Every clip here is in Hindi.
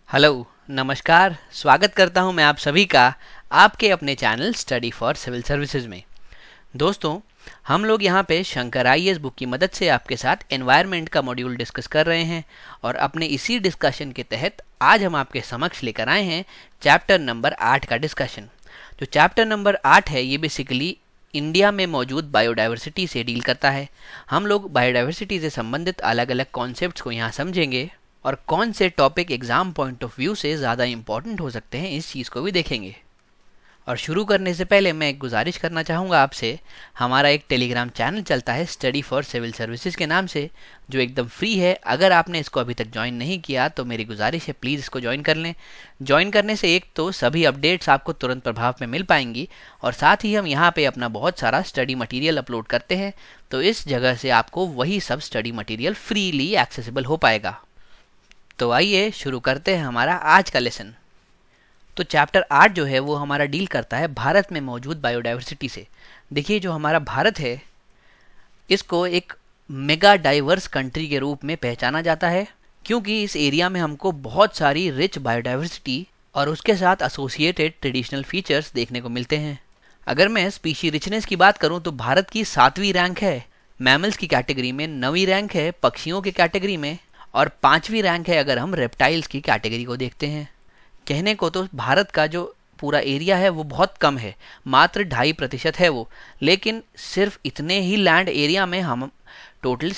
हेलो, नमस्कार। स्वागत करता हूं मैं आप सभी का आपके अपने channel study for civil services में। दोस्तों, हम लोग यहां पे शंकर आईएएस बुक की मदद से आपके साथ एनवायरनमेंट का मॉड्यूल डिस्कस कर रहे हैं और अपने इसी डिस्कशन के तहत आज हम आपके समक्ष लेकर आए हैं चैप्टर नंबर 8 का डिस्कशन। जो चैप्टर नंबर 8 है ये बेसिकली इंडिया में मौजूद बायोडाइवर्सिटी से डील करता है। हम लोग बायोडाइवर्सिटी से संबंधित अलग अलग कॉन्सेप्ट्स को यहाँ समझेंगे और कौन से topic exam point of view से ज़्यादा इंपॉर्टेंट हो सकते हैं इस चीज़ को भी देखेंगे। और शुरू करने से पहले मैं एक गुजारिश करना चाहूँगा आपसे। हमारा एक टेलीग्राम चैनल चलता है स्टडी फॉर सिविल सर्विसेज के नाम से, जो एकदम फ्री है। अगर आपने इसको अभी तक ज्वाइन नहीं किया तो मेरी गुजारिश है प्लीज़ इसको ज्वाइन कर लें। ज्वाइन करने से एक तो सभी अपडेट्स आपको तुरंत प्रभाव में मिल पाएंगी और साथ ही हम यहाँ पे अपना बहुत सारा स्टडी मटेरियल अपलोड करते हैं, तो इस जगह से आपको वही सब स्टडी मटेरियल फ्रीली एक्सेसिबल हो पाएगा। तो आइए शुरू करते हैं हमारा आज का लेसन। तो चैप्टर 8 जो है वो हमारा डील करता है भारत में मौजूद बायोडाइवर्सिटी से। देखिए, जो हमारा भारत है इसको एक मेगा डाइवर्स कंट्री के रूप में पहचाना जाता है, क्योंकि इस एरिया में हमको बहुत सारी रिच बायोडाइवर्सिटी और उसके साथ एसोसिएटेड ट्रेडिशनल फीचर्स देखने को मिलते हैं। अगर मैं स्पीशी रिचनेस की बात करूं तो भारत की 7वीं रैंक है मैमल्स की कैटेगरी में, 9वीं रैंक है पक्षियों की कैटेगरी में और 5वीं रैंक है अगर हम रेप्टाइल्स की कैटेगरी को देखते हैं। कहने को तो भारत का जो पूरा एरिया है वो बहुत कम है, मात्र 2.5% है वो, लेकिन सिर्फ इतने ही लैंड एरिया में हम टोटल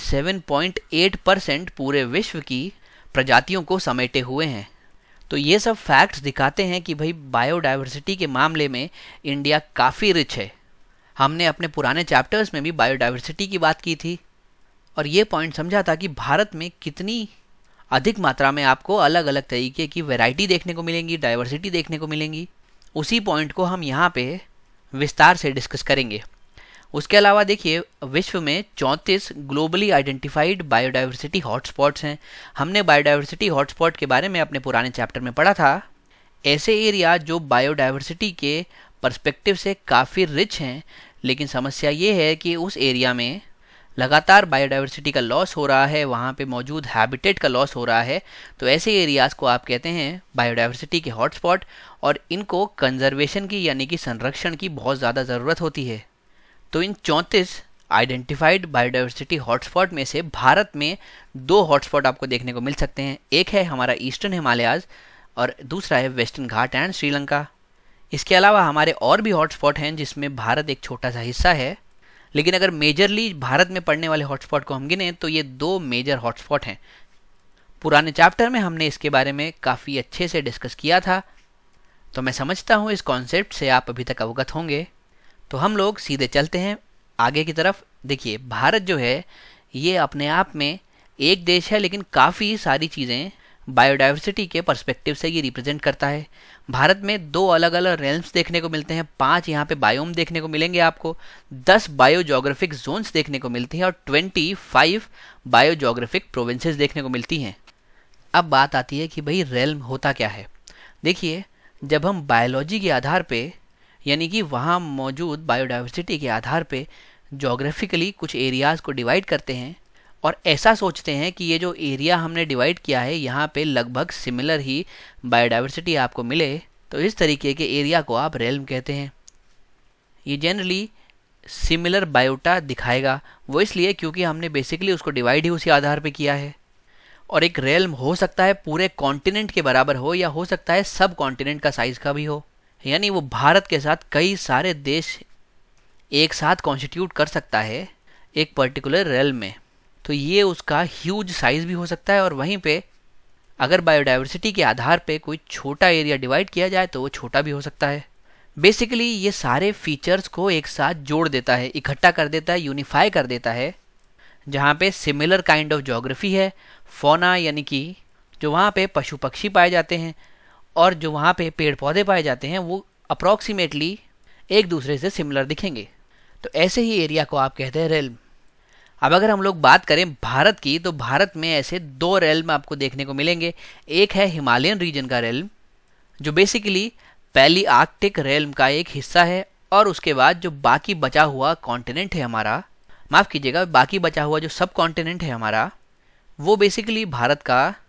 7.8% पूरे विश्व की प्रजातियों को समेटे हुए हैं। तो ये सब फैक्ट्स दिखाते हैं कि भाई बायोडाइवर्सिटी के मामले में इंडिया काफ़ी रिच है। हमने अपने पुराने चैप्टर्स में भी बायोडाइवर्सिटी की बात की थी और ये पॉइंट समझा था कि भारत में कितनी अधिक मात्रा में आपको अलग अलग तरीके की वैरायटी देखने को मिलेंगी, डाइवर्सिटी देखने को मिलेंगी। उसी पॉइंट को हम यहाँ पे विस्तार से डिस्कस करेंगे। उसके अलावा देखिए, विश्व में 34 ग्लोबली आइडेंटिफाइड बायोडाइवर्सिटी हॉटस्पॉट्स हैं। हमने बायोडाइवर्सिटी हॉटस्पॉट के बारे में अपने पुराने चैप्टर में पढ़ा था। ऐसे एरिया जो बायोडाइवर्सिटी के पर्सपेक्टिव से काफ़ी रिच हैं, लेकिन समस्या ये है कि उस एरिया में लगातार बायोडाइवर्सिटी का लॉस हो रहा है, वहाँ पे मौजूद हैबिटेट का लॉस हो रहा है। तो ऐसे एरियाज़ को आप कहते हैं बायोडाइवर्सिटी के हॉटस्पॉट और इनको कंजर्वेशन की यानी कि संरक्षण की बहुत ज़्यादा ज़रूरत होती है। तो इन 34 आइडेंटिफाइड बायोडाइवर्सिटी हॉटस्पॉट में से भारत में 2 हॉटस्पॉट आपको देखने को मिल सकते हैं। एक है हमारा ईस्टर्न हिमालयाज़ और दूसरा है वेस्टर्न घाट एंड श्रीलंका। इसके अलावा हमारे और भी हॉटस्पॉट हैं जिसमें भारत एक छोटा सा हिस्सा है, लेकिन अगर मेजरली भारत में पड़ने वाले हॉटस्पॉट को हम गिने तो ये 2 मेजर हॉटस्पॉट हैं। पुराने चैप्टर में हमने इसके बारे में काफ़ी अच्छे से डिस्कस किया था, तो मैं समझता हूँ इस कॉन्सेप्ट से आप अभी तक अवगत होंगे। तो हम लोग सीधे चलते हैं आगे की तरफ। देखिए, भारत जो है ये अपने आप में एक देश है, लेकिन काफ़ी सारी चीज़ें बायोडाइवर्सिटी के पर्सपेक्टिव से ये रिप्रेजेंट करता है। भारत में 2 अलग अलग रेल्म्स देखने को मिलते हैं, 5 यहाँ पे बायोम देखने को मिलेंगे आपको, 10 बायोजोग्राफिक जोन्स देखने को मिलती हैं और 25 बायोजोग्राफिक प्रोविंसेस देखने को मिलती हैं। अब बात आती है कि भाई रेल्म होता क्या है। देखिए, जब हम बायोलॉजी के आधार पे यानी कि वहाँ मौजूद बायोडाइवर्सिटी के आधार पे जोग्राफिकली कुछ एरियाज़ को डिवाइड करते हैं और ऐसा सोचते हैं कि ये जो एरिया हमने डिवाइड किया है यहाँ पे लगभग सिमिलर ही बायोडाइवर्सिटी आपको मिले, तो इस तरीके के एरिया को आप रेल्म कहते हैं। ये जनरली सिमिलर बायोटा दिखाएगा, वो इसलिए क्योंकि हमने बेसिकली उसको डिवाइड ही उसी आधार पे किया है। और एक रेल्म हो सकता है पूरे कॉन्टिनेंट के बराबर हो या हो सकता है सब कॉन्टिनेंट का साइज़ का भी हो, यानी वो भारत के साथ कई सारे देश एक साथ कॉन्स्टिट्यूट कर सकता है एक पर्टिकुलर रेल्म में। तो ये उसका ह्यूज साइज़ भी हो सकता है और वहीं पे अगर बायोडाइवर्सिटी के आधार पे कोई छोटा एरिया डिवाइड किया जाए तो वो छोटा भी हो सकता है। बेसिकली ये सारे फीचर्स को एक साथ जोड़ देता है, इकट्ठा कर देता है, यूनिफाई कर देता है। जहाँ पे सिमिलर काइंड ऑफ ज्योग्राफी है, फौना यानी कि जो वहाँ पे पशु पक्षी पाए जाते हैं और जो वहाँ पे पेड़ पौधे पाए जाते हैं वो अप्रॉक्सीमेटली एक दूसरे से सिमिलर दिखेंगे। तो ऐसे ही एरिया को आप कहते हैं रेल्म। अब अगर हम लोग बात करें भारत की, तो भारत में ऐसे 2 रेल्म आपको देखने को मिलेंगे। एक है हिमालयन रीजन का रेल्म, जो बेसिकली पहली आर्कटिक रेल्म का एक हिस्सा है, और उसके बाद जो बाकी बचा हुआ कॉन्टिनेंट है हमारा, माफ़ कीजिएगा, बाकी बचा हुआ जो सब कॉन्टिनेंट है हमारा, वो बेसिकली भारत का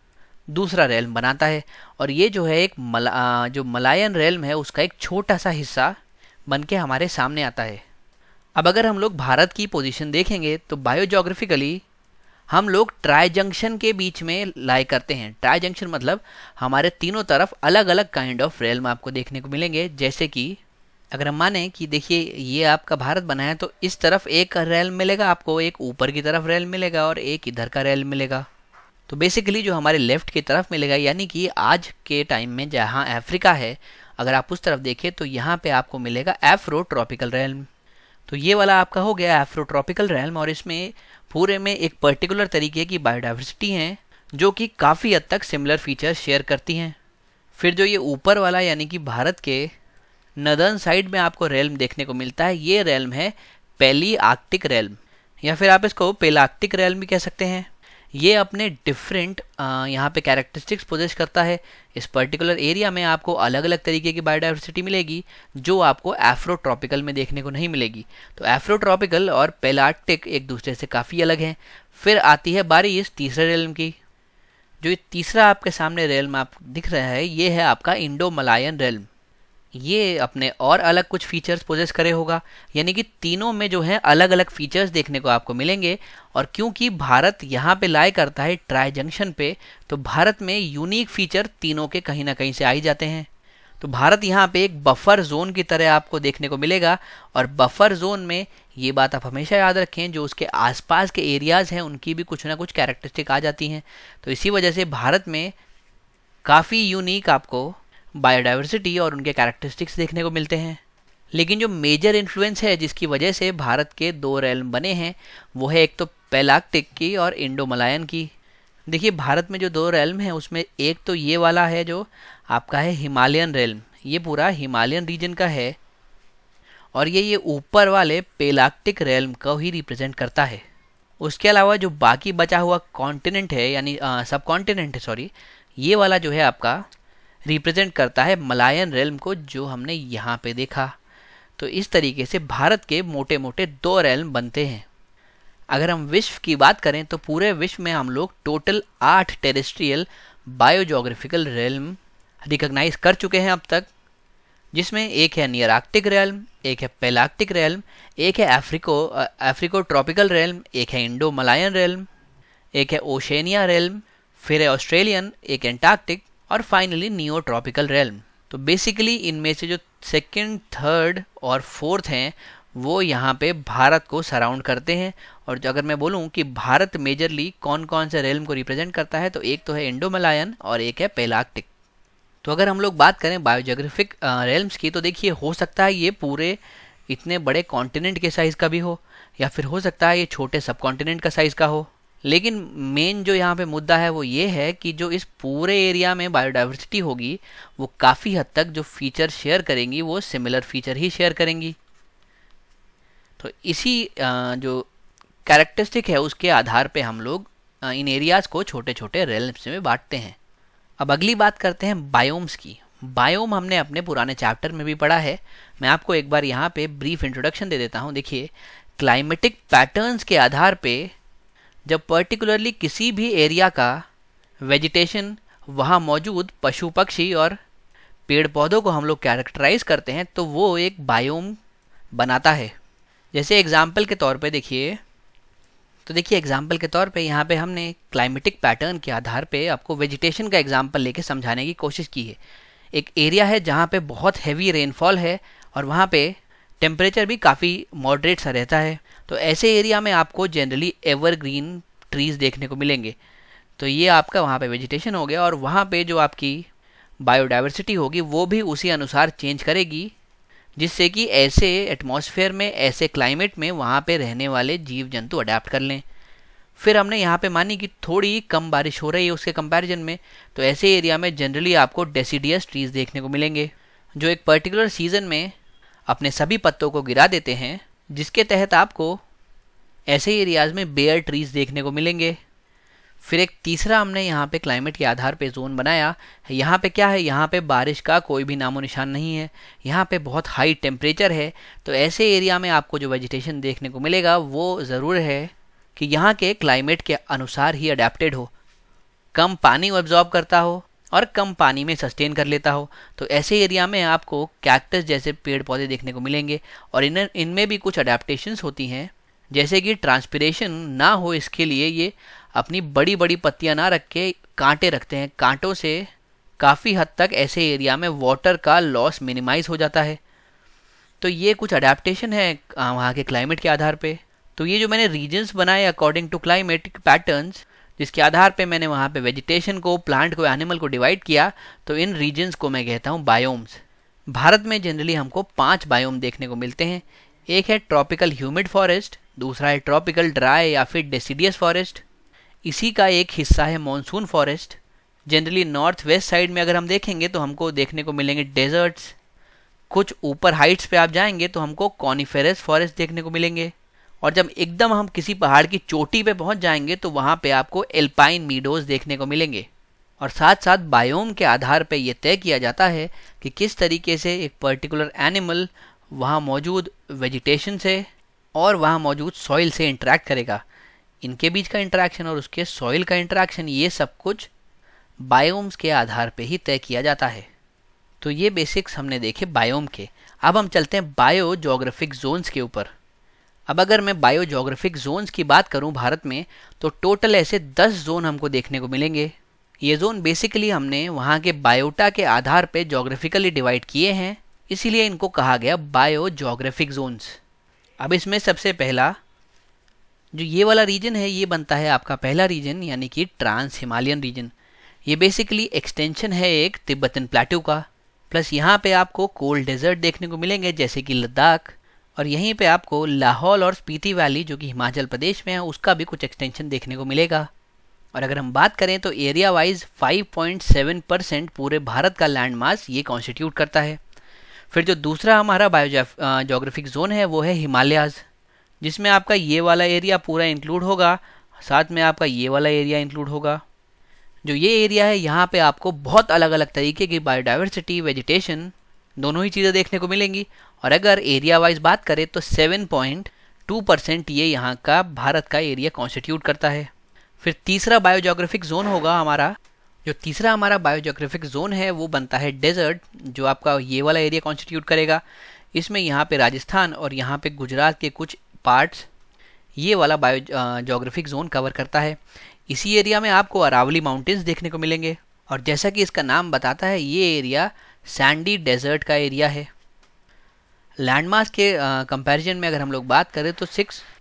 दूसरा रेल्म बनाता है। और ये जो है एक जो मलायन रेल्म है उसका एक छोटा सा हिस्सा बन के हमारे सामने आता है। अब अगर हम लोग भारत की पोजीशन देखेंगे तो बायोजोग्राफिकली हम लोग ट्राई जंक्शन के बीच में लाई करते हैं। ट्राई जंक्शन मतलब हमारे तीनों तरफ अलग अलग काइंड ऑफ रेल्म आपको देखने को मिलेंगे। जैसे कि अगर हम माने कि देखिए ये आपका भारत बना है तो इस तरफ एक रेल्म मिलेगा आपको, एक ऊपर की तरफ रेल्म मिलेगा और एक इधर का रेल्म मिलेगा। तो बेसिकली जो हमारे लेफ्ट की तरफ मिलेगा, यानी कि आज के टाइम में जहाँ अफ्रीका है, अगर आप उस तरफ देखें तो यहाँ पे आपको मिलेगा एफ्रोट्रॉपिकल रेल्म। तो ये वाला आपका हो गया एफ्रोट्रॉपिकल रेल्म, और इसमें पूरे में एक पर्टिकुलर तरीके की बायोडाइवर्सिटी है जो कि काफ़ी हद तक सिमिलर फीचर्स शेयर करती हैं। फिर जो ये ऊपर वाला यानी कि भारत के नदर्न साइड में आपको रेल्म देखने को मिलता है, ये रेल्म है पैलिआर्कटिक रेल्म, या फिर आप इसको पेलार्कटिक रेल्म भी कह सकते हैं। ये अपने डिफरेंट यहाँ पे कैरेक्टरिस्टिक्स पोजेस करता है। इस पर्टिकुलर एरिया में आपको अलग अलग तरीके की बायोडाइवर्सिटी मिलेगी जो आपको एफ्रोट्रॉपिकल में देखने को नहीं मिलेगी। तो एफ्रोट्रॉपिकल और पेलार्कटिक एक दूसरे से काफ़ी अलग हैं। फिर आती है बारी इस तीसरे रेल्म की। जो ये तीसरा आपके सामने रेल्म आप दिख रहा है, ये है आपका इंडो मलायन रेल्म। ये अपने और अलग कुछ फीचर्स पोजेस करे होगा, यानी कि तीनों में जो है अलग अलग फीचर्स देखने को आपको मिलेंगे। और क्योंकि भारत यहाँ पे लाई करता है ट्राई जंक्शन पे, तो भारत में यूनिक फीचर तीनों के कहीं ना कहीं से आ ही जाते हैं। तो भारत यहाँ पे एक बफर जोन की तरह आपको देखने को मिलेगा, और बफर जोन में ये बात आप हमेशा याद रखें, जो उसके आसपास के एरियाज़ हैं उनकी भी कुछ ना कुछ कैरेक्टरिस्टिक आ जाती हैं। तो इसी वजह से भारत में काफ़ी यूनिक आपको बायोडाइवर्सिटी और उनके कैरेक्टरिस्टिक्स देखने को मिलते हैं। लेकिन जो मेजर इन्फ्लुएंस है जिसकी वजह से भारत के दो रेल्म बने हैं, वो है एक तो पेलार्कटिक की और इंडो मलायन की। देखिए भारत में जो दो रेल्म हैं उसमें एक तो ये वाला है जो आपका है हिमालयन रेल्म, ये पूरा हिमालयन रीजन का है, और ये ऊपर वाले पेलार्कटिक रेल्म को ही रिप्रेजेंट करता है। उसके अलावा जो बाकी बचा हुआ कॉन्टिनेंट है, यानी सब कॉन्टिनेंट है सॉरी, ये वाला जो है आपका रिप्रेजेंट करता है मलायन रेल्म को, जो हमने यहाँ पे देखा। तो इस तरीके से भारत के मोटे मोटे दो रेल्म बनते हैं। अगर हम विश्व की बात करें तो पूरे विश्व में हम लोग total 8 terrestrial biogeographical realm recognise कर चुके हैं अब तक, जिसमें एक है नियर आर्कटिक रेल्म, एक है पेलार्कटिक रेल्म, एक है अफ्रीको ट्रॉपिकल रेल्म, एक है इंडो मलायन रेल्म, एक है ओशेनिया रेल्म, फिर है ऑस्ट्रेलियन, एक एंटार्क्टिक, और फाइनली नियो ट्रॉपिकल रेल्म। तो बेसिकली इनमें से जो सेकंड, थर्ड और फोर्थ हैं वो यहाँ पे भारत को सराउंड करते हैं। और जो अगर मैं बोलूँ कि भारत मेजरली कौन कौन से रेल्म को रिप्रेजेंट करता है, तो एक तो है इंडो मलायन और एक है पेलार्कटिक। तो अगर हम लोग बात करें बायोजोग्राफिक रेल्म्स की, तो देखिए हो सकता है ये पूरे इतने बड़े कॉन्टिनेंट के साइज़ का भी हो, या फिर हो सकता है ये छोटे सब कॉन्टिनेंट का साइज़ का हो। लेकिन मेन जो यहाँ पे मुद्दा है वो ये है कि जो इस पूरे एरिया में बायोडाइवर्सिटी होगी वो काफ़ी हद तक जो फीचर शेयर करेंगी वो सिमिलर फीचर ही शेयर करेंगी। तो इसी जो कैरेक्टरिस्टिक है उसके आधार पे हम लोग इन एरियाज़ को छोटे छोटे रेल्म्स में बांटते हैं। अब अगली बात करते हैं बायोम्स की। बायोम हमने अपने पुराने चैप्टर में भी पढ़ा है, मैं आपको एक बार यहाँ पे ब्रीफ इंट्रोडक्शन दे देता हूँ। देखिए क्लाइमेटिक पैटर्न्स के आधार पे जब पर्टिकुलरली किसी भी एरिया का वेजिटेशन, वहाँ मौजूद पशु पक्षी और पेड़ पौधों को हम लोग कैरेक्टराइज करते हैं, तो वो एक बायोम बनाता है। जैसे एग्जाम्पल के तौर पे देखिए, तो देखिए एग्जाम्पल के तौर पे यहाँ पे हमने क्लाइमेटिक पैटर्न के आधार पे आपको वेजिटेशन का एग्जाम्पल लेके समझाने की कोशिश की है। एक एरिया है जहाँ पे बहुत हैवी रेनफॉल है और वहाँ पे टेम्परेचर भी काफ़ी मॉडरेट सा रहता है। तो ऐसे एरिया में आपको जनरली एवरग्रीन ट्रीज़ देखने को मिलेंगे। तो ये आपका वहाँ पे वेजिटेशन हो गया, और वहाँ पे जो आपकी बायोडाइवर्सिटी होगी वो भी उसी अनुसार चेंज करेगी, जिससे कि ऐसे एटमॉस्फेयर में, ऐसे क्लाइमेट में वहाँ पे रहने वाले जीव जंतु अडेप्ट कर लें। फिर हमने यहाँ पे मानी कि थोड़ी कम बारिश हो रही है उसके कंपैरिजन में, तो ऐसे एरिया में जनरली आपको डेसिडियस ट्रीज़ देखने को मिलेंगे, जो एक पर्टिकुलर सीज़न में अपने सभी पत्तों को गिरा देते हैं, जिसके तहत आपको ऐसे एरियाज़ में बेयर ट्रीज़ देखने को मिलेंगे। फिर एक तीसरा हमने यहाँ पे क्लाइमेट के आधार पे जोन बनाया। यहाँ पे क्या है, यहाँ पे बारिश का कोई भी नामो निशान नहीं है, यहाँ पे बहुत हाई टेम्परेचर है। तो ऐसे एरिया में आपको जो वेजिटेशन देखने को मिलेगा वो ज़रूर है कि यहाँ के क्लाइमेट के अनुसार ही अडेप्टेड हो। कम पानी एब्जॉर्ब करता हो और कम पानी में सस्टेन कर लेता हो। तो ऐसे एरिया में आपको कैक्टस जैसे पेड़ पौधे देखने को मिलेंगे और इनमें भी कुछ अडेप्टेशंस होती हैं, जैसे कि ट्रांसपिरेशन ना हो इसके लिए ये अपनी बड़ी बड़ी पत्तियां ना रख के कांटे रखते हैं। कांटों से काफ़ी हद तक ऐसे एरिया में वाटर का लॉस मिनिमाइज हो जाता है। तो ये कुछ अडेप्टेशन है वहाँ के क्लाइमेट के आधार पे। तो ये जो मैंने रीजन्स बनाए अकॉर्डिंग टू क्लाइमेटिक पैटर्न्स, जिसके आधार पे मैंने वहाँ पे वेजिटेशन को, प्लांट को, एनिमल को डिवाइड किया, तो इन रीजन्स को मैं कहता हूँ बायोम्स। भारत में जनरली हमको 5 बायोम देखने को मिलते हैं। एक है ट्रॉपिकल ह्यूमिड फॉरेस्ट, दूसरा है ट्रॉपिकल ड्राई या फिर डेसिडियस फॉरेस्ट, इसी का एक हिस्सा है monsoon forest. Generally north west side में अगर हम देखेंगे तो हमको देखने को मिलेंगे डेजर्ट्स। कुछ ऊपर हाइट्स पे आप जाएंगे तो हमको कॉनिफेरस फॉरेस्ट देखने को मिलेंगे, और जब एकदम हम किसी पहाड़ की चोटी पे पहुंच जाएंगे तो वहाँ पे आपको एल्पाइन मीडोज देखने को मिलेंगे। और साथ साथ बायोम के आधार पे ये तय किया जाता है कि किस तरीके से एक पर्टिकुलर एनिमल वहाँ मौजूद वेजिटेशन से और वहाँ मौजूद सॉइल से इंटरेक्ट करेगा। इनके बीच का इंटरेक्शन और उसके सॉइल का इंटरेक्शन, ये सब कुछ बायोम्स के आधार पे ही तय किया जाता है। तो ये बेसिक्स हमने देखे बायोम के। अब हम चलते हैं बायो जोग्राफिक जोन्स के ऊपर। अब अगर मैं बायो जोग्राफिक जोन्स की बात करूं भारत में, तो टोटल ऐसे 10 जोन हमको देखने को मिलेंगे। ये जोन बेसिकली हमने वहाँ के बायोटा के आधार पे जोग्राफिकली डिवाइड किए हैं, इसीलिए इनको कहा गया बायो जोग्राफिक जोन्स। अब इसमें सबसे पहला जो ये वाला रीजन है, ये बनता है आपका पहला रीजन, यानी कि ट्रांस हिमालयन रीजन। ये बेसिकली एक्सटेंशन है एक तिब्बतन प्लेटू का, प्लस यहाँ पे आपको कोल्ड डेजर्ट देखने को मिलेंगे जैसे कि लद्दाख, और यहीं पे आपको लाहौल और स्पीति वैली जो कि हिमाचल प्रदेश में है उसका भी कुछ एक्सटेंशन देखने को मिलेगा। और अगर हम बात करें तो एरिया वाइज 5.7% पूरे भारत का लैंड मास ये कॉन्स्टिट्यूट करता है। फिर जो दूसरा हमारा बायो जोग्राफिक जोन है वो है हिमालयाज़, जिसमें आपका ये वाला एरिया पूरा इंक्लूड होगा, साथ में आपका ये वाला एरिया इंक्लूड होगा। जो ये एरिया है यहाँ पे आपको बहुत अलग अलग तरीके की बायोडाइवर्सिटी, वेजिटेशन, दोनों ही चीज़ें देखने को मिलेंगी। और अगर एरिया वाइज बात करें तो 7.2% ये यहाँ का भारत का एरिया कॉन्स्टिट्यूट करता है। फिर तीसरा बायोजोग्राफिक जोन होगा हमारा, जो तीसरा हमारा बायोजोग्राफिक जोन है वो बनता है डेजर्ट, जो आपका ये वाला एरिया कॉन्स्टिट्यूट करेगा। इसमें यहाँ पे राजस्थान और यहाँ पे गुजरात के कुछ पार्ट्स ये वाला बायोजोग्राफिक जोन कवर करता है। इसी एरिया में आपको अरावली माउंटेन्स देखने को मिलेंगे, और जैसा कि इसका नाम बताता है ये एरिया सैंडी डेजर्ट का एरिया है। लैंडमास के कंपैरिजन में अगर हम लोग बात करें तो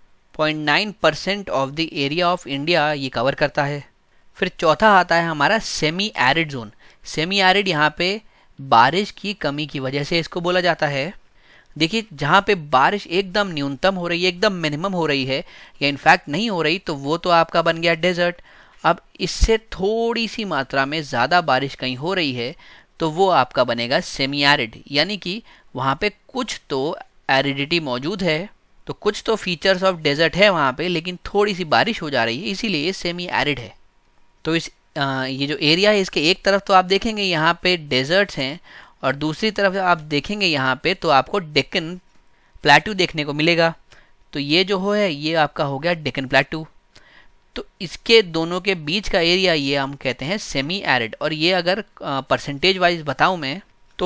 6.9% of the area of India ये कवर करता है। फिर चौथा आता है हमारा semi arid zone. Semi arid यहाँ पे बारिश की कमी की वजह से इसको बोला जाता है। देखिए, जहाँ पे बारिश एकदम न्यूनतम हो रही है, एकदम मिनिमम हो रही है, या इनफैक्ट नहीं हो रही, तो वो तो आपका बन गया डेजर्ट। अब इससे थोड़ी सी मात्रा में ज़्यादा बारिश कहीं हो रही है तो वो आपका बनेगा सेमी एरिड, यानी कि वहाँ पे कुछ तो एरिडिटी मौजूद है, तो कुछ तो फीचर्स ऑफ डेजर्ट है वहाँ पे, लेकिन थोड़ी सी बारिश हो जा रही है, इसीलिए ये सेमी एरिड है। तो ये जो एरिया है इसके एक तरफ तो आप देखेंगे यहाँ पे डेजर्ट्स हैं, और दूसरी तरफ आप देखेंगे यहाँ पे तो आपको डेक्कन प्लेटू देखने को मिलेगा। तो ये जो है ये आपका हो गया डेक्कन प्लेटू। तो इसके दोनों के बीच का एरिया ये हम कहते हैं सेमी एरिड, और ये अगर परसेंटेज वाइज बताऊं मैं तो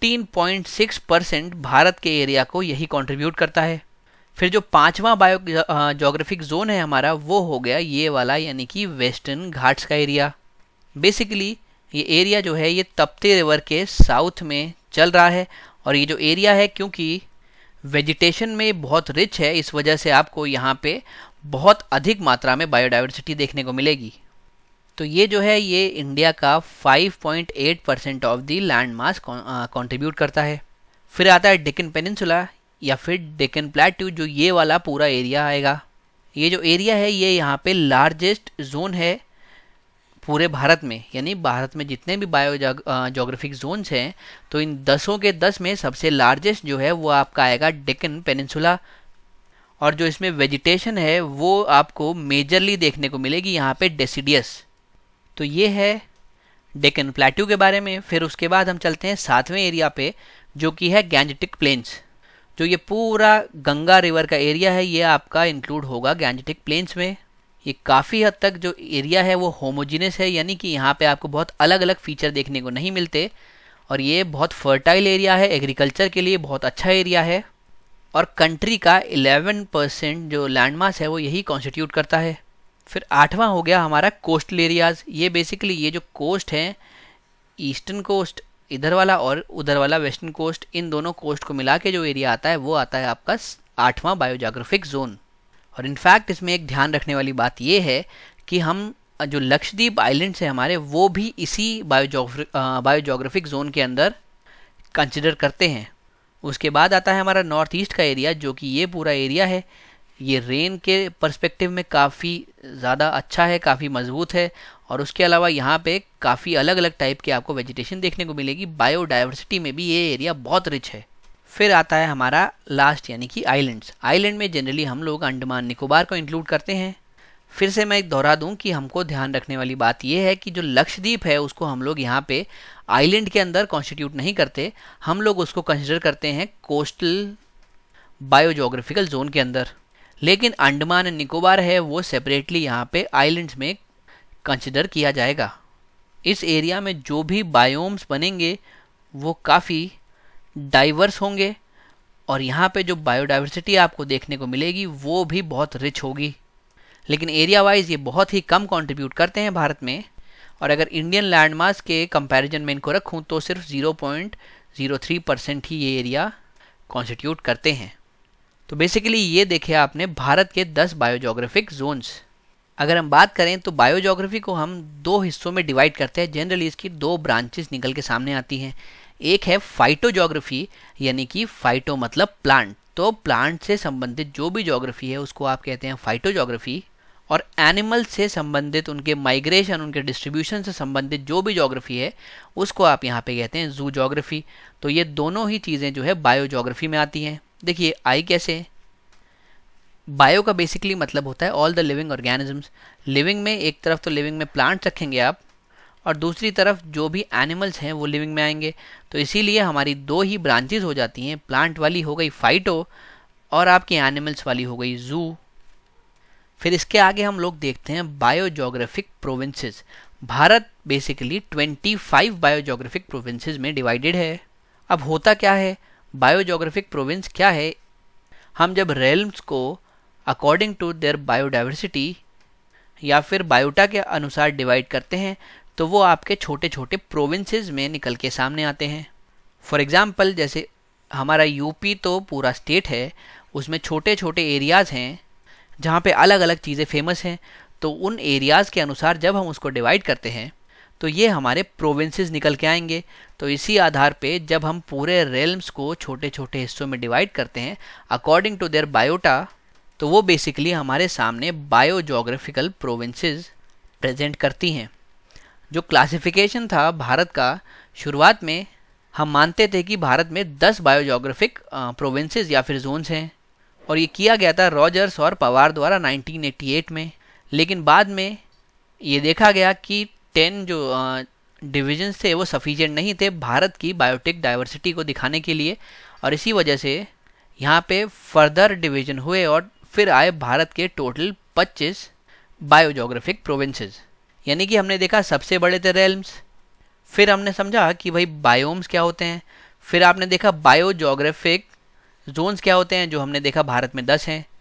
15.6% भारत के एरिया को यही कंट्रीब्यूट करता है। फिर जो पांचवा बायो जोग्राफिक जोन है हमारा वो हो गया ये वाला, यानी कि वेस्टर्न घाट्स का एरिया। बेसिकली ये एरिया जो है ये तप्ती रिवर के साउथ में चल रहा है, और ये जो एरिया है क्योंकि वेजिटेशन में बहुत रिच है, इस वजह से आपको यहाँ पे बहुत अधिक मात्रा में बायोडाइवर्सिटी देखने को मिलेगी। तो ये जो है ये इंडिया का 5.8% of the land mass contribute करता है। फिर आता है डेक्कन पेनिनसुला या फिर डेक्कन प्लेटू, जो ये वाला पूरा एरिया आएगा। ये जो एरिया है ये यहाँ पे लार्जेस्ट जोन है पूरे भारत में, यानी भारत में जितने भी बायो जोग्राफिक जोन्स हैं तो इन 10 के 10 में सबसे लार्जेस्ट जो है वो आपका आएगा डेक्कन पेनिनसुला। और जो इसमें वेजिटेशन है वो आपको मेजरली देखने को मिलेगी यहाँ पे डेसिडियस। तो ये है डेक्कन प्लेटू के बारे में। फिर उसके बाद हम चलते हैं 7वें एरिया पे, जो कि है गैंजेटिक प्लेन्स। जो ये पूरा गंगा रिवर का एरिया है ये आपका इंक्लूड होगा गैंजेटिक प्लेन्स में। ये काफ़ी हद तक जो एरिया है वो होमोजीनियस है, यानी कि यहाँ पे आपको बहुत अलग अलग फीचर देखने को नहीं मिलते। और ये बहुत फर्टाइल एरिया है, एग्रीकल्चर के लिए बहुत अच्छा एरिया है। और कंट्री का 11% जो लैंड मास है वो यही कॉन्स्टिट्यूट करता है। फिर 8वां हो गया हमारा कोस्टल एरियाज़। ये बेसिकली ये जो कोस्ट है, ईस्टर्न कोस्ट इधर वाला और उधर वाला वेस्टर्न कोस्ट, इन दोनों कोस्ट को मिला के जो एरिया आता है वो आता है आपका 8वां बायोजोग्राफिक जोन। और इनफैक्ट इसमें एक ध्यान रखने वाली बात ये है कि हम जो लक्षद्वीप आइलैंड्स है हमारे, वो भी इसी बायोजोग्राफिक जोन के अंदर कंसिडर करते हैं। उसके बाद आता है हमारा नॉर्थ ईस्ट का एरिया, जो कि ये पूरा एरिया है, ये रेन के पर्सपेक्टिव में काफ़ी ज़्यादा अच्छा है, काफ़ी मजबूत है। और उसके अलावा यहाँ पे काफ़ी अलग अलग टाइप के आपको वेजिटेशन देखने को मिलेगी। बायोडाइवर्सिटी में भी ये एरिया बहुत रिच है। फिर आता है हमारा लास्ट यानी कि आइलैंड्स। आइलैंड में जनरली हम लोग अंडमान निकोबार को इंक्लूड करते हैं। फिर से मैं दोहरा दूं कि हमको ध्यान रखने वाली बात यह है कि जो लक्षद्वीप है उसको हम लोग यहाँ पे आइलैंड के अंदर कॉन्स्टिट्यूट नहीं करते, हम लोग उसको कंसिडर करते हैं कोस्टल बायोजोग्राफिकल जोन के अंदर। लेकिन अंडमान एंड निकोबार है वो सेपरेटली यहाँ पे आइलैंड्स में कंसिडर किया जाएगा। इस एरिया में जो भी बायोम्स बनेंगे वो काफ़ी डाइवर्स होंगे और यहाँ पे जो बायोडाइवर्सिटी आपको देखने को मिलेगी वो भी बहुत रिच होगी। लेकिन एरिया वाइज ये बहुत ही कम कंट्रीब्यूट करते हैं भारत में। और अगर इंडियन लैंड मास के कंपैरिजन में इनको रखूँ तो सिर्फ 0.03% ही ये एरिया कॉन्स्टिट्यूट करते हैं। तो बेसिकली ये देखे आपने भारत के 10 बायोजोग्राफिक जोन्स। अगर हम बात करें तो बायोजोग्राफी को हम 2 हिस्सों में डिवाइड करते हैं। जनरली इसकी 2 ब्रांचेस निकल के सामने आती हैं। एक है फाइटोजोग्राफी, यानी कि फाइटो मतलब प्लांट, तो प्लांट से संबंधित जो भी जोग्राफी है उसको आप कहते हैं फाइटोजोग्राफी। और एनिमल से संबंधित, उनके माइग्रेशन, उनके डिस्ट्रीब्यूशन से संबंधित जो भी जोग्राफी है उसको आप यहाँ पे कहते हैं जू जोग्राफी। तो ये दोनों ही चीज़ें जो है बायोजोग्राफी में आती हैं। देखिए आई कैसे, बायो का बेसिकली मतलब होता है all the living organisms. Living में एक तरफ तो लिविंग में प्लांट्स रखेंगे आप, और दूसरी तरफ जो भी एनिमल्स हैं वो लिविंग में आएंगे। तो इसीलिए हमारी 2 ही ब्रांचेज हो जाती हैं, प्लांट वाली हो गई फाइटो और आपकी एनिमल्स वाली हो गई जू। फिर इसके आगे हम लोग देखते हैं biogeographic provinces. Bharat basically 25 biogeographic provinces में डिवाइडेड है। अब होता क्या है, बायोजोग्राफिक प्रोविंस क्या है, हम जब रेल्म्स को अकॉर्डिंग टू देयर बायोडाइवर्सिटी या फिर बायोटा के अनुसार डिवाइड करते हैं तो वो आपके छोटे छोटे प्रोविंसेस में निकल के सामने आते हैं। फॉर एग्जांपल जैसे हमारा यूपी तो पूरा स्टेट है, उसमें छोटे छोटे एरियाज़ हैं जहाँ पे अलग अलग चीज़ें फेमस हैं। तो उन एरियाज़ के अनुसार जब हम उसको डिवाइड करते हैं तो ये हमारे प्रोविंसेस निकल के आएंगे। तो इसी आधार पे जब हम पूरे रेल्म्स को छोटे छोटे हिस्सों में डिवाइड करते हैं अकॉर्डिंग टू देयर बायोटा, तो वो बेसिकली हमारे सामने बायोजोग्राफिकल प्रोविंसेस प्रेजेंट करती हैं। जो क्लासिफिकेशन था भारत का, शुरुआत में हम मानते थे कि भारत में 10 बायोजोग्राफिक प्रोविंसेस या फिर जोन्स हैं, और ये किया गया था रॉजर्स और पवार द्वारा 1988 में। लेकिन बाद में ये देखा गया कि 10 जो डिविजन्स थे वो सफिशिएंट नहीं थे भारत की बायोटिक डाइवर्सिटी को दिखाने के लिए, और इसी वजह से यहाँ पे फर्दर डिवीजन हुए और फिर आए भारत के टोटल 25 बायोजोग्राफिक प्रोविंसेस। यानी कि हमने देखा सबसे बड़े थे रेल्म्स, फिर हमने समझा कि भाई बायोम्स क्या होते हैं, फिर आपने देखा बायोजोग्राफिक जोन्स क्या होते हैं, जो हमने देखा भारत में 10 हैं।